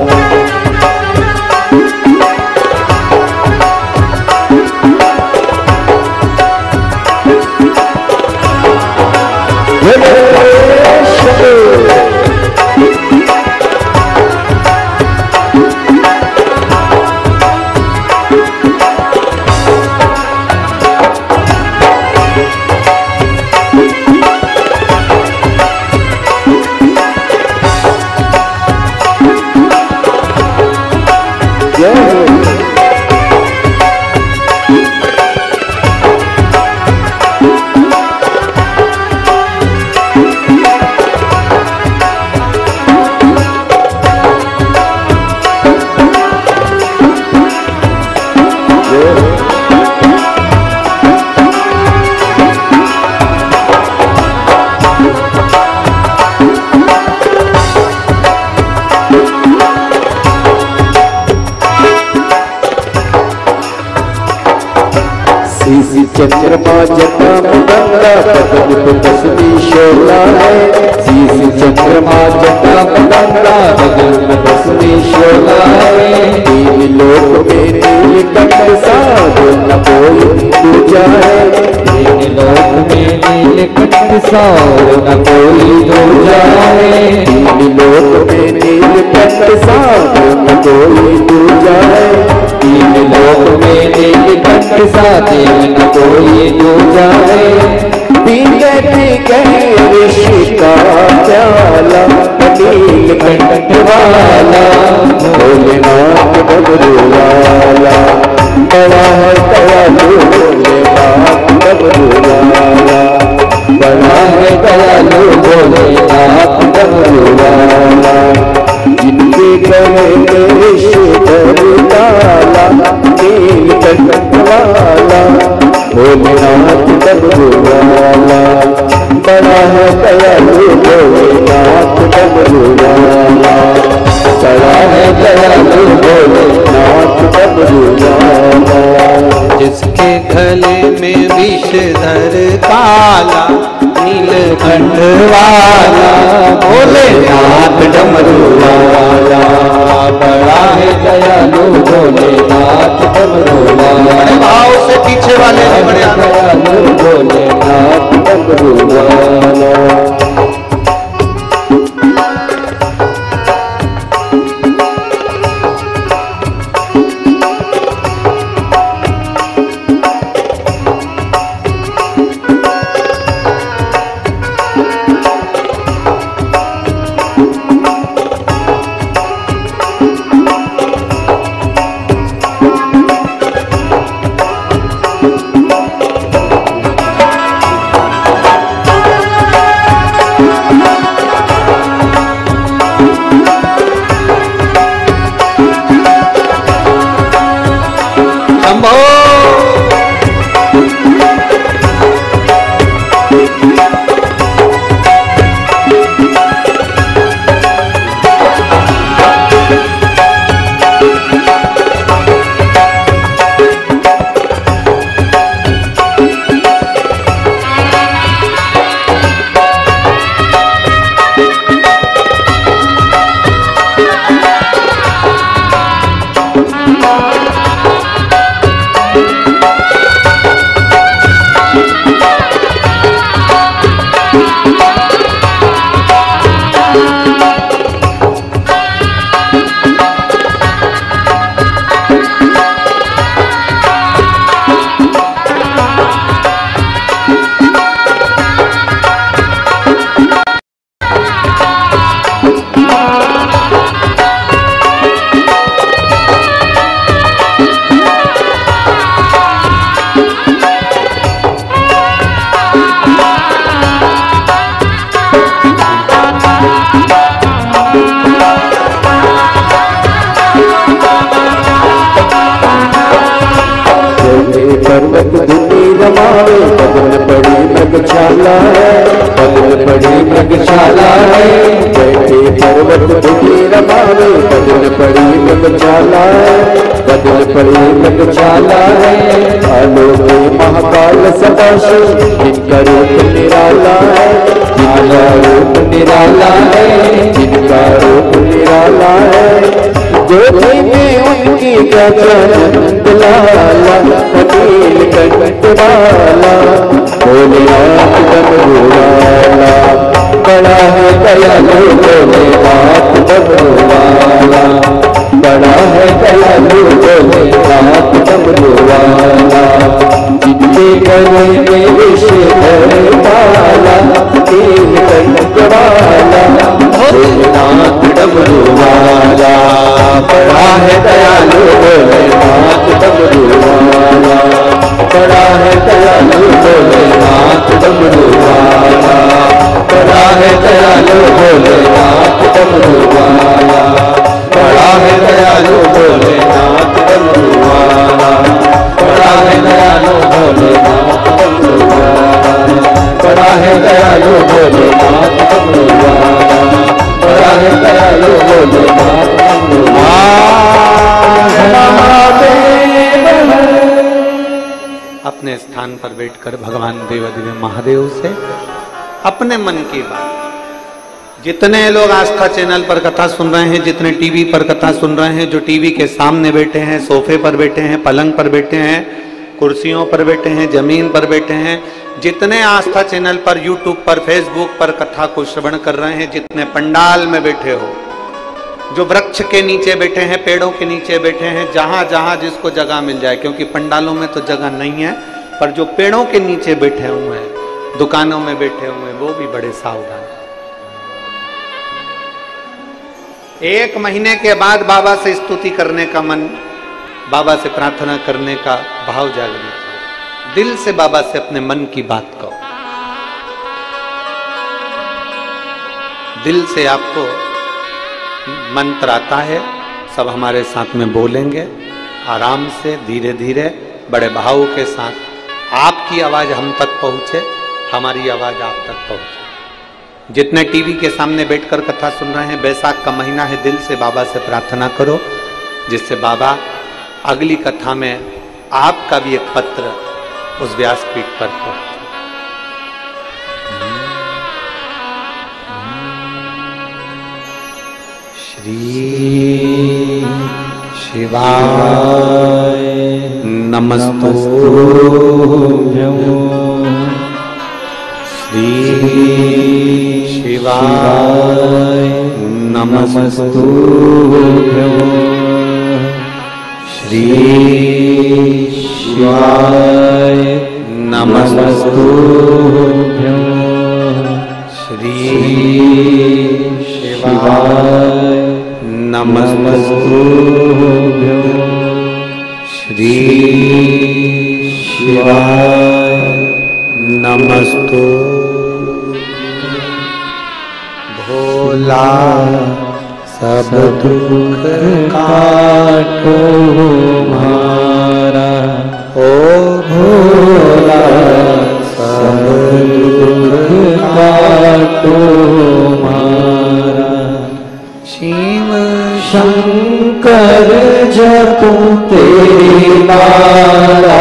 चंद्रमा जटा गंगा बदन पे तस्वी शोला है, शीश चंद्रमा जटा गंगा बदन पे तस्वी शोला है। तीन लोक में नीलकंठ साध न कोई दूजा है, तीन लोक में नीलकंठ साध न कोई दूजा है, तीन लोक में नीलकंठ साध न कोई दूजा है, तीन लोक में नीलकंठ साध न कोई दूजा है। पीते पीते ऋषि का प्याला नीलकंठ वाला भोलेनाथ डमरू वाला, बड़ा है दयालु भोलेनाथ डमरू वाला, बड़ा है दयालु भोलेनाथ डमरू वाला। जिनके गले में विषधर काला नीलकंठ वाला भोलेनाथ डमरू वाला, बड़ा है दयालु भोलेनाथ डमरू वाला, बड़ा है दयालु भोलेनाथ डमरू वाला। जिसके गले में विषधर काला नीलकंठ वाला भोलेनाथ डमरू वाला, बड़ा है दयालु भोलेनाथ डमरू वाला। भाव से पीछे वाले दयालु भोलेनाथ डमरू वाला। मधुशाला है, बैठे पर्वत तुझे रमावे, बदल पड़ी मधुशाला है, बदल पड़ी मधुशाला है। आलोक महाकाल सदाशिव, जिनका रूप निराला है, जिनका रूप निराला है, जिनका रूप निराला है। ज्योति में उनकी गजानंद लाला, अनिल कंठ वाला, भोलेनाथ डमरू वाला, बड़ा है दयालु भोलेनाथ डमरू वाला, बड़ा है दयालु भोलेनाथ डमरू वाला। जिनके गले में विष धरे वाला, नील कंठ वाला, भोलेनाथ डमरू वाला, बड़ा है दयालु भोलेनाथ डमरू वाला, बड़ा है दयालु भोलेनाथ डमरू वाला, बड़ा है दयालु भोलेनाथ डमरू वाला, बड़ा है दयालु भोलेनाथ डमरू वाला, बड़ा है दयालु भोलेनाथ डमरू वाला, बड़ा है दयालु भोलेनाथ डमरू वाला, बड़ा है दयालु भोलेनाथ डमरू वाला। अपने स्थान पर बैठकर भगवान देवादिदेव महादेव से अपने मन की बात, जितने लोग आस्था चैनल पर कथा सुन रहे हैं, जितने टीवी पर कथा सुन रहे हैं, जो टीवी के सामने बैठे हैं, सोफे पर बैठे हैं, पलंग पर बैठे हैं, कुर्सियों पर बैठे हैं, जमीन पर बैठे हैं, जितने आस्था चैनल पर, यूट्यूब पर, फेसबुक पर कथा को श्रवण कर रहे हैं, जितने पंडाल में बैठे हो, जो वृक्ष के नीचे बैठे हैं, पेड़ों के नीचे बैठे हैं, जहां जहां जिसको जगह मिल जाए, क्योंकि पंडालों में तो जगह नहीं है, पर जो पेड़ों के नीचे बैठे हुए हैं, दुकानों में बैठे हुए हैं, वो भी बड़े सावधान। एक महीने के बाद बाबा से स्तुति करने का मन, बाबा से प्रार्थना करने का भाव जागृत हो। दिल से बाबा से अपने मन की बात कहो। दिल से आपको मंत्र आता है, सब हमारे साथ में बोलेंगे, आराम से, धीरे धीरे, बड़े भाव के साथ। आपकी आवाज हम तक पहुंचे, हमारी आवाज आप तक पहुंचे। जितने टीवी के सामने बैठकर कथा सुन रहे हैं, बैसाख का महीना है, दिल से बाबा से प्रार्थना करो, जिससे बाबा अगली कथा में आपका भी एक पत्र उस व्यासपीठ पर पहुंचे। श्री शिवाय नमस्तुभ्यं, श्री शिवाय नमस्तुभ्यं, श्री शिवाय नमस्तुभ्यं, श्री शिवाय नमस्तुभ्यं, श्री शिवाय नमस्तु। भोला सब दुख काटो मारा, ओ भोला सब दुख काटो मारा। शिव शंकर जपो तेरी माला,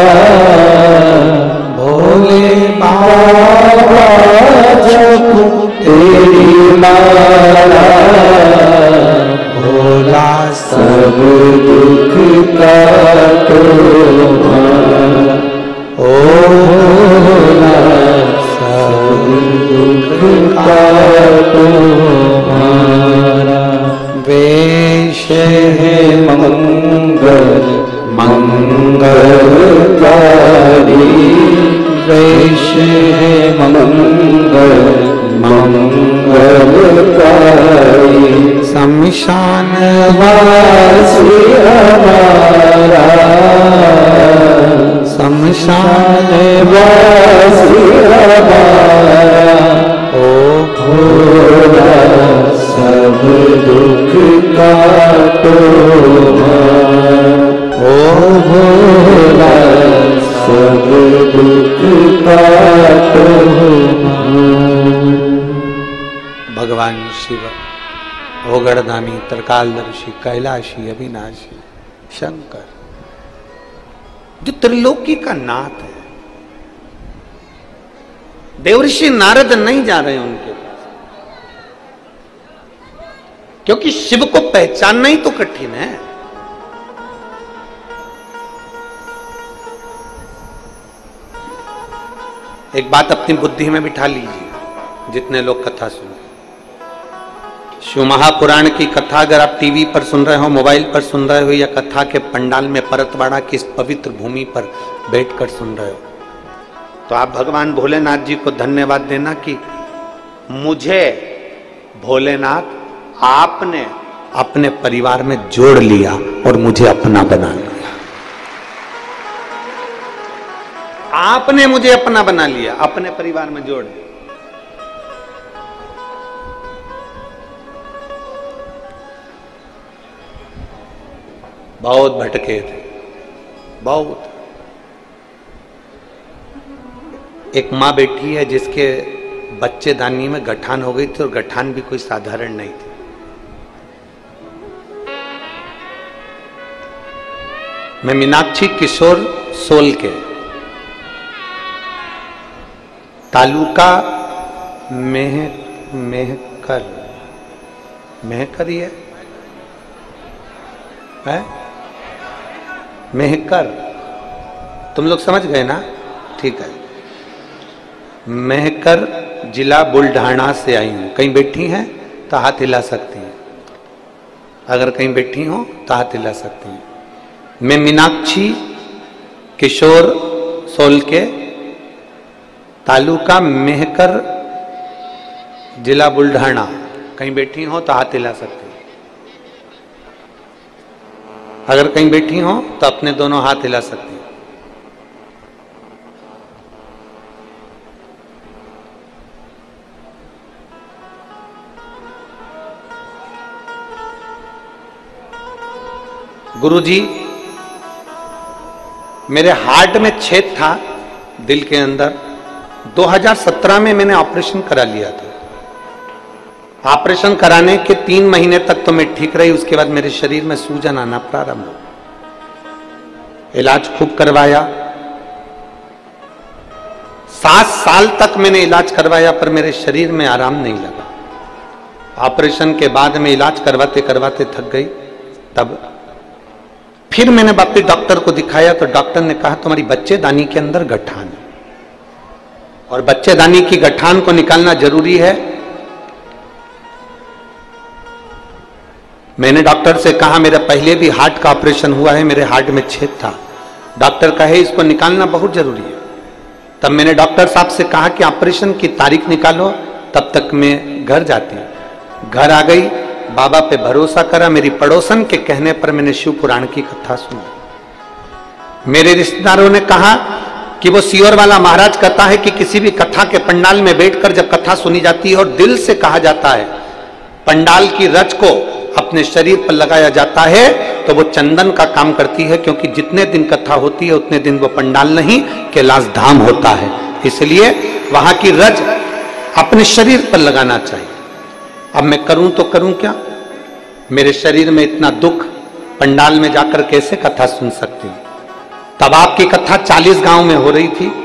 भोले बाबा जपो तेरी माला, भोला सब दुख काटो मारा, ओ भोला सब दुख काटो मारा। वेश है मंगल मंगलकारी, वेश है मंगल मंगलकारी। शमशान वासी हमारा, शमशान वासी हमारा, ओ भोला सब दुख काटो मारा, ओ भोला सब दुख काटो मारा। देवगढ़धामी, त्रिकालदर्शी, कैलाशी, अविनाशी, शंकर, जो त्रिलोकी का नाथ है। देवर्षि नारद नहीं जा रहे उनके पास, क्योंकि शिव को पहचानना ही तो कठिन है। एक बात अपनी बुद्धि में बिठा लीजिए, जितने लोग कथा सुने, शिव महापुराण की कथा अगर आप टीवी पर सुन रहे हो, मोबाइल पर सुन रहे हो, या कथा के पंडाल में परतवाड़ा की इस पवित्र भूमि पर बैठकर सुन रहे हो, तो आप भगवान भोलेनाथ जी को धन्यवाद देना कि मुझे भोलेनाथ आपने अपने परिवार में जोड़ लिया और मुझे अपना बना लिया। आपने मुझे अपना बना लिया, अपने परिवार में जोड़ लिया। बहुत भटके थे, बहुत। एक माँ बैठी है जिसके बच्चेदानी में गठान हो गई थी, और गठान भी कोई साधारण नहीं थी। मैं मीनाक्षी किशोर सोल के तालुका मेह मेहकर मेहकर ही है, है? मेहकर, तुम लोग समझ गए ना? ठीक है। मेहकर जिला बुल्ढाना से आई हूं। कहीं बैठी हैं तो हाथ हिला सकती हैं, अगर कहीं बैठी हो तो हाथ हिला सकती हैं। मैं मीनाक्षी किशोर सोल के तालुका मेहकर जिला बुल्ढाना, कहीं बैठी हो तो हाथ हिला सकती हैं। अगर कहीं बैठी हो तो अपने दोनों हाथ हिला सकती हैं। गुरुजी, मेरे हार्ट में छेद था दिल के अंदर। दो हज़ार सत्रह में मैंने ऑपरेशन करा लिया था। ऑपरेशन कराने के तीन महीने तक तो मैं ठीक रही, उसके बाद मेरे शरीर में सूजन आना प्रारंभ हो। इलाज खूब करवाया, सात साल तक मैंने इलाज करवाया, पर मेरे शरीर में आराम नहीं लगा। ऑपरेशन के बाद में इलाज करवाते करवाते थक गई। तब फिर मैंने वापिस डॉक्टर को दिखाया, तो डॉक्टर ने कहा तुम्हारी बच्चेदानी के अंदर गठान है, और बच्चेदानी की गठान को निकालना जरूरी है। मैंने डॉक्टर से कहा मेरा पहले भी हार्ट का ऑपरेशन हुआ है, मेरे हार्ट में छेद था। डॉक्टर कहे इसको निकालना बहुत जरूरी है। तब मैंने डॉक्टर साहब से कहा कि ऑपरेशन की तारीख निकालो, तब तक मैं घर जाती। घर आ गई, बाबा पे भरोसा करा। मेरी पड़ोसन के कहने पर मैंने शिव पुराण की कथा सुनी। मेरे रिश्तेदारों ने कहा कि वो सियोर वाला महाराज कहता है कि किसी भी कथा के पंडाल में बैठकर जब कथा सुनी जाती है और दिल से कहा जाता है, पंडाल की रच को अपने शरीर पर लगाया जाता है, तो वो चंदन का काम करती है, क्योंकि जितने दिन कथा होती है उतने दिन वो पंडाल नहीं कैलाश धाम होता है। इसलिए वहां की रज अपने शरीर पर लगाना चाहिए। अब मैं करूं तो करूं क्या? मेरे शरीर में इतना दुख, पंडाल में जाकर कैसे कथा सुन सकती हूं? तब आपकी कथा चालीस गांव में हो रही थी।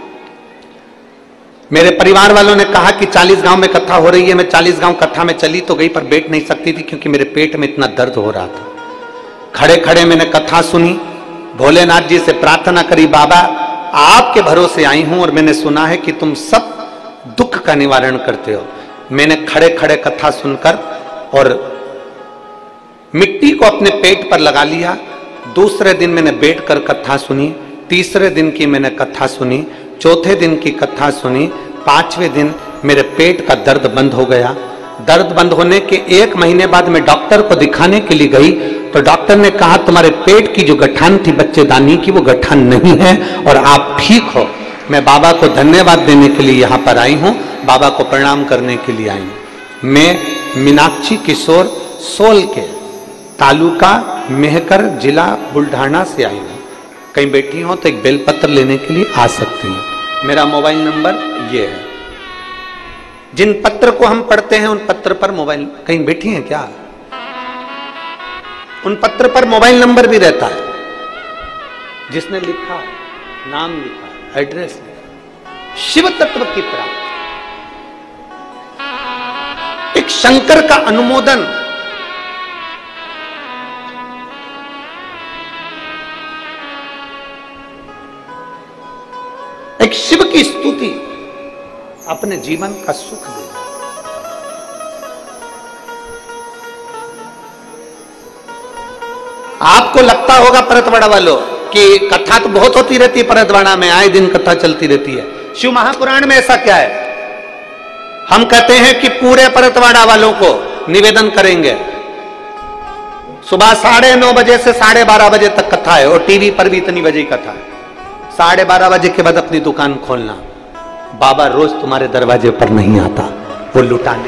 मेरे परिवार वालों ने कहा कि चालीस गांव में कथा हो रही है। मैं चालीस गांव कथा में चली तो गई, पर बैठ नहीं सकती थी, क्योंकि मेरे पेट में इतना दर्द हो रहा था। खड़े खड़े मैंने कथा सुनी, भोलेनाथ जी से प्रार्थना करी, बाबा आपके भरोसे आई हूं और मैंने सुना है कि तुम सब दुख का निवारण करते हो। मैंने खड़े खड़े कथा सुनकर और मिट्टी को अपने पेट पर लगा लिया। दूसरे दिन मैंने बैठकर कथा सुनी, तीसरे दिन की मैंने कथा सुनी, चौथे दिन की कथा सुनी, पांचवें दिन मेरे पेट का दर्द बंद हो गया। दर्द बंद होने के एक महीने बाद मैं डॉक्टर को दिखाने के लिए गई, तो डॉक्टर ने कहा तुम्हारे पेट की जो गठान थी बच्चेदानी की, वो गठान नहीं है और आप ठीक हो। मैं बाबा को धन्यवाद देने के लिए यहाँ पर आई हूँ, बाबा को प्रणाम करने के लिए आई हूँ। मैं मीनाक्षी किशोर सोल के तालुका मेहकर जिला बुल्ढाना से आई हूँ। कहीं बैठी हो तो एक बेलपत्र लेने के लिए आ सकती हैं। मेरा मोबाइल नंबर ये है। जिन पत्र को हम पढ़ते हैं उन पत्र पर मोबाइल, कहीं बैठी हैं क्या? उन पत्र पर मोबाइल नंबर भी रहता है, जिसने लिखा, नाम लिखा, एड्रेस लिखा। शिव तत्व की प्राप्ति, एक शंकर का अनुमोदन, एक शिव की स्तुति अपने जीवन का सुख दे। आपको लगता होगा परतवाड़ा वालों कि कथा तो बहुत होती रहती है परतवाड़ा में, आए दिन कथा चलती रहती है। शिव महापुराण में ऐसा क्या है? हम कहते हैं कि पूरे परतवाड़ा वालों को निवेदन करेंगे, सुबह साढ़े नौ बजे से साढ़े बारह बजे तक कथा है, और टीवी पर भी इतनी बजे कथा है। साढ़े बारह बजे के बाद अपनी दुकान खोलना। बाबा रोज तुम्हारे दरवाजे पर नहीं आता, वो लुटाने।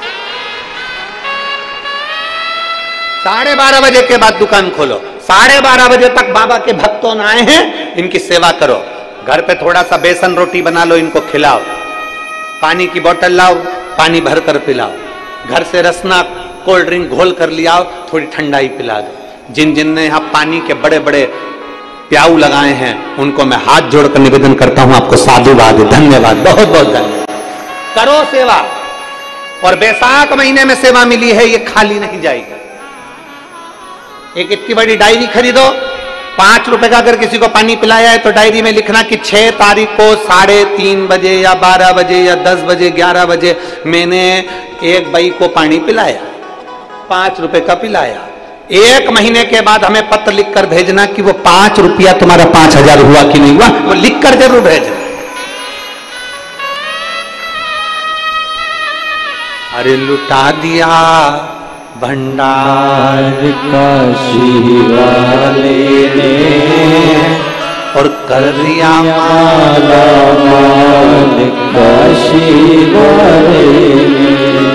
साढ़े बारह बजे के बाद दुकान खोलो, साढ़े बारह बजे तक बाबा के भक्तों आए हैं, इनकी सेवा करो। घर पे थोड़ा सा बेसन रोटी बना लो, इनको खिलाओ। पानी की बोतल लाओ, पानी भर कर पिलाओ। घर से रसना कोल्ड ड्रिंक घोल कर लियाओ, थोड़ी ठंडाई पिला दो। जिन जिन ने यहाँ पानी के बड़े बड़े प्याऊ लगाए हैं, उनको मैं हाथ जोड़कर निवेदन करता हूं, आपको साधुवाद, धन्यवाद, बहुत बहुत धन्यवाद। करो सेवा, और बैसाख महीने में सेवा मिली है, ये खाली नहीं जाएगी। एक इतनी बड़ी डायरी खरीदो, पांच रुपए का अगर किसी को पानी पिलाया है तो डायरी में लिखना कि छह तारीख को साढ़े तीन बजे या बारह बजे या दस बजे ग्यारह बजे मैंने एक बाई को पानी पिलाया, पांच रुपए का पिलाया। एक महीने के बाद हमें पत्र लिखकर भेजना कि वो पांच रुपया तुम्हारा पांच हजार हुआ कि नहीं हुआ, वो लिखकर जरूर भेजना। अरे लुटा दिया भंडार काशी वाले ने, और कर दिया माला माल काशी वाले ने।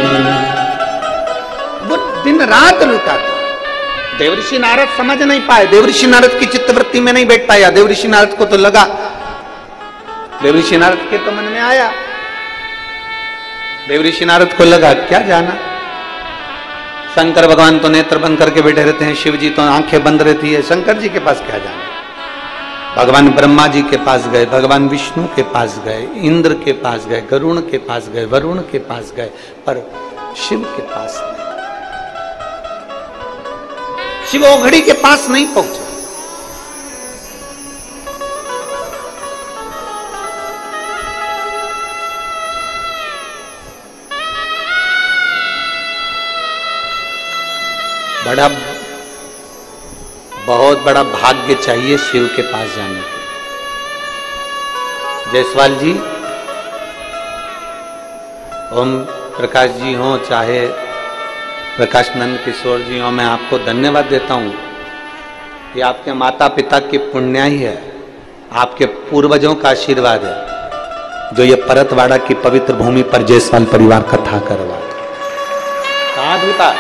वो दिन रात लुटाता। देवऋषि नारद समझ नहीं पाए, देवऋषि नारद की चित्तवृत्ति में नहीं बैठ पाया। देवऋषि नारद को तो लगा, देवऋषि नारद के तो मन में आया, देवऋषि नारद को लगा क्या जाना, शंकर भगवान तो नेत्र बंद करके बैठे रहते हैं, शिव जी तो आंखें बंद रहती है, शंकर जी के पास क्या जाना। भगवान ब्रह्मा जी के पास गए, भगवान विष्णु के पास गए, इंद्र के पास गए, गरुण के पास गए, वरुण के पास गए, पर शिव के पास नहीं। शिव ओघड़ी के पास नहीं पहुंचा। बड़ा बहुत बड़ा भाग्य चाहिए शिव के पास जाने के। जायसवाल जी, ओम प्रकाश जी हो, चाहे प्रकाश नंद किशोर जी हो, मैं आपको धन्यवाद देता हूं कि आपके माता पिता की पुण्याई है, आपके पूर्वजों का आशीर्वाद है, जो ये परतवाड़ा की पवित्र भूमि पर जायसवाल परिवार कथा करवा। साधुता।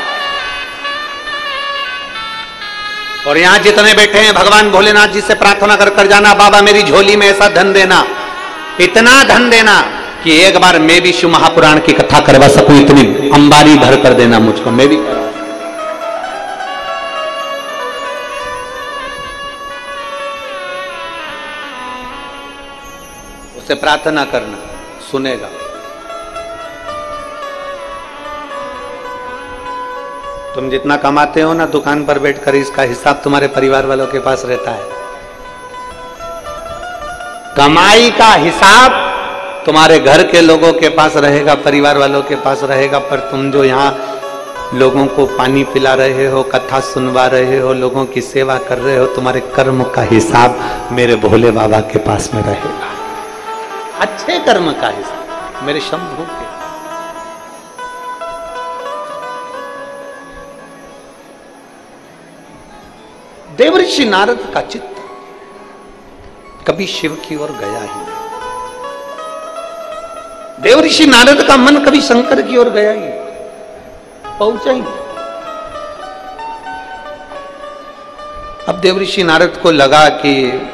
और यहां जितने बैठे हैं, भगवान भोलेनाथ जी से प्रार्थना कर कर जाना, बाबा मेरी झोली में ऐसा धन देना, इतना धन देना कि एक बार मैं भी शिव महापुराण की कथा करवा सकूं, इतनी अंबारी भर कर देना मुझको, मैं भी करा। उसे प्रार्थना करना, सुनेगा। तुम जितना कमाते हो ना दुकान पर बैठकर, इसका हिसाब तुम्हारे परिवार वालों के पास रहता है। कमाई का हिसाब तुम्हारे घर के लोगों के पास रहेगा, परिवार वालों के पास रहेगा, पर तुम जो यहाँ लोगों को पानी पिला रहे हो, कथा सुनवा रहे हो, लोगों की सेवा कर रहे हो, तुम्हारे कर्म का हिसाब मेरे भोले बाबा के पास में रहेगा। अच्छे कर्म का हिसाब मेरे शंभू के। देवऋषि नारद का चित्त कभी शिव की ओर गया ही नहीं। देवऋषि नारद का मन कभी शंकर की ओर गया ही नहीं, पहुंचा ही नहीं। अब देवऋषि नारद को लगा कि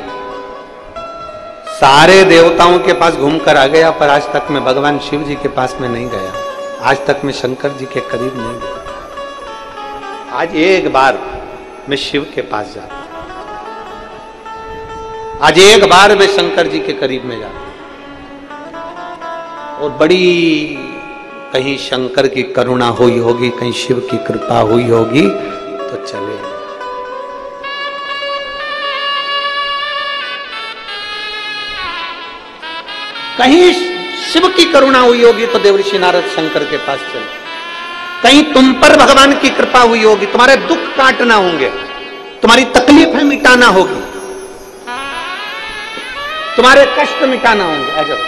सारे देवताओं के पास घूमकर आ गया, पर आज तक मैं भगवान शिव जी के पास में नहीं गया, आज तक मैं शंकर जी के करीब नहीं गया। आज एक बार मैं शिव के पास जाता हूं। आज एक बार मैं शंकर जी के करीब में जाता हूं और बड़ी कहीं शंकर की करुणा हुई होगी, कहीं शिव की कृपा हुई होगी तो चले। कहीं शिव की करुणा हुई होगी तो देवर्षि नारद शंकर के पास चले। कहीं तुम पर भगवान की कृपा हुई होगी, तुम्हारे दुख काटना होंगे, तुम्हारी तकलीफें मिटाना होगी, तुम्हारे कष्ट मिटाना होंगे। आ जाओ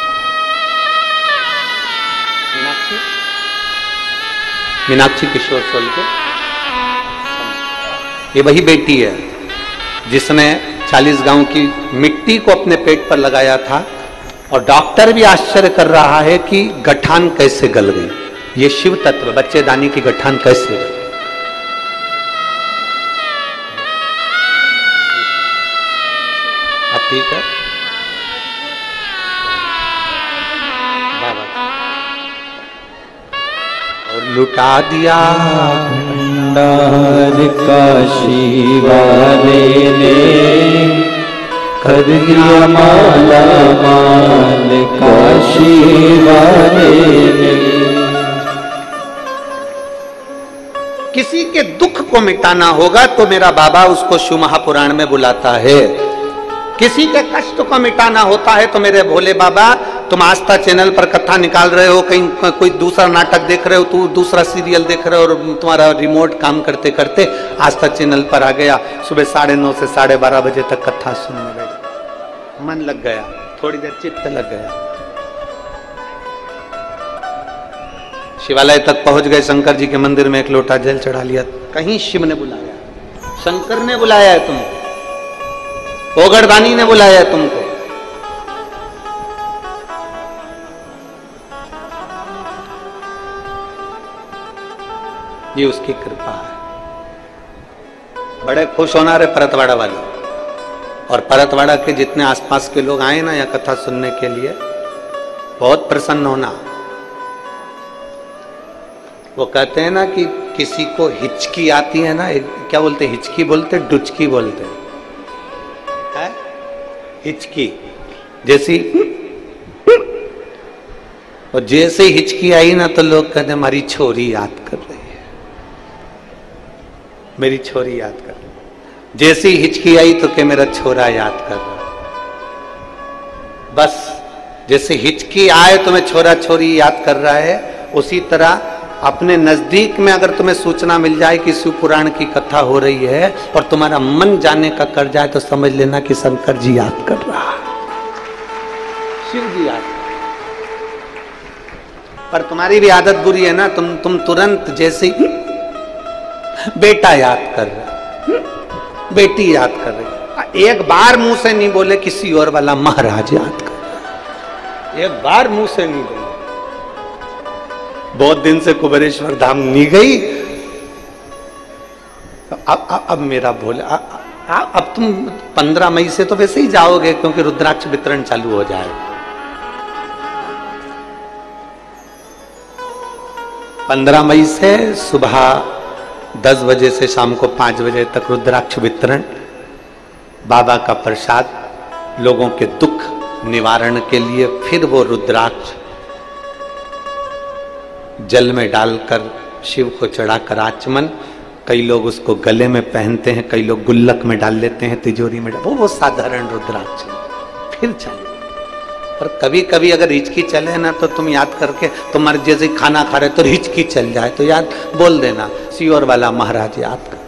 मीनाक्षी, मीनाक्षी किशोर सोलके, ये वही बेटी है जिसने चालीस गांव की मिट्टी को अपने पेट पर लगाया था और डॉक्टर भी आश्चर्य कर रहा है कि गठान कैसे गल गई। ये शिव तत्व, बच्चेदानी की गठान कैसे गई। अब ठीक है बाबा। और लुटा दिया भंडार काशी वाले ने, कर दिया माला माल काशी वाले ने। किसी के दुख को मिटाना होगा तो मेरा बाबा उसको शिव महापुराण में बुलाता है। किसी के कष्ट को मिटाना होता है तो मेरे भोले बाबा, तुम आस्था चैनल पर कथा निकाल रहे हो, कहीं कोई दूसरा नाटक देख रहे हो, तू दूसरा सीरियल देख रहे हो और तुम्हारा रिमोट काम करते करते आस्था चैनल पर आ गया, सुबह साढ़े नौ से साढ़े बारह बजे तक कथा सुनने लगे, मन लग गया, थोड़ी देर चित्त लग गया, शिवालय तक पहुंच गए, शंकर जी के मंदिर में एक लोटा जल चढ़ा लिया। कहीं शिव ने बुलाया, शंकर ने बुलाया है तुमको, ओगड़दानी ने बुलाया है तुमको। ये उसकी कृपा है। बड़े खुश होना रहे परतवाड़ा वाले, और परतवाड़ा के जितने आसपास के लोग आए ना यहाँ कथा सुनने के लिए, बहुत प्रसन्न होना। वो कहते हैं ना कि किसी को हिचकी आती है ना, एक, क्या बोलते, हिचकी बोलते, डुचकी बोलते है? हिचकी जैसी, और जैसे हिचकी आई ना तो लोग कहते हमारी छोरी याद कर रही है, मेरी छोरी याद कर रही है। जैसी हिचकी आई तो क्या मेरा छोरा याद कर रहा है। बस जैसे हिचकी आए तो मैं छोरा छोरी याद कर रहा है, उसी तरह अपने नजदीक में अगर तुम्हें सूचना मिल जाए कि शिव पुराण की कथा हो रही है और तुम्हारा मन जाने का कर जाए तो समझ लेना कि शंकर जी याद कर रहा है, शिव जी याद कर रहा है। पर तुम्हारी भी आदत बुरी है ना, तुम तुम तुरंत जैसे ही बेटा याद कर रहा, बेटी याद कर रही, एक बार मुंह से नहीं बोले किसी और वाला महाराज याद कर रहा, एक बार मुंह से नहीं बोले। बहुत दिन से कुबेरेश्वर धाम नहीं गई, अब अब, अब मेरा भोले, अब तुम पंद्रह मई से तो वैसे ही जाओगे क्योंकि रुद्राक्ष वितरण चालू हो जाएगा। पंद्रह मई से सुबह दस बजे से शाम को पांच बजे तक रुद्राक्ष वितरण, बाबा का प्रसाद, लोगों के दुख निवारण के लिए। फिर वो रुद्राक्ष जल में डालकर शिव को चढ़ाकर आचमन, कई लोग उसको गले में पहनते हैं, कई लोग गुल्लक में डाल लेते हैं, तिजोरी में डाल, वो वो साधारण रुद्राक्ष। फिर चले, पर कभी कभी अगर हिचकी चले ना तो तुम याद करके, तुम्हारे जैसे खाना खा रहे तो हिचकी चल जाए तो याद बोल देना, सियोर वाला महाराज याद कर।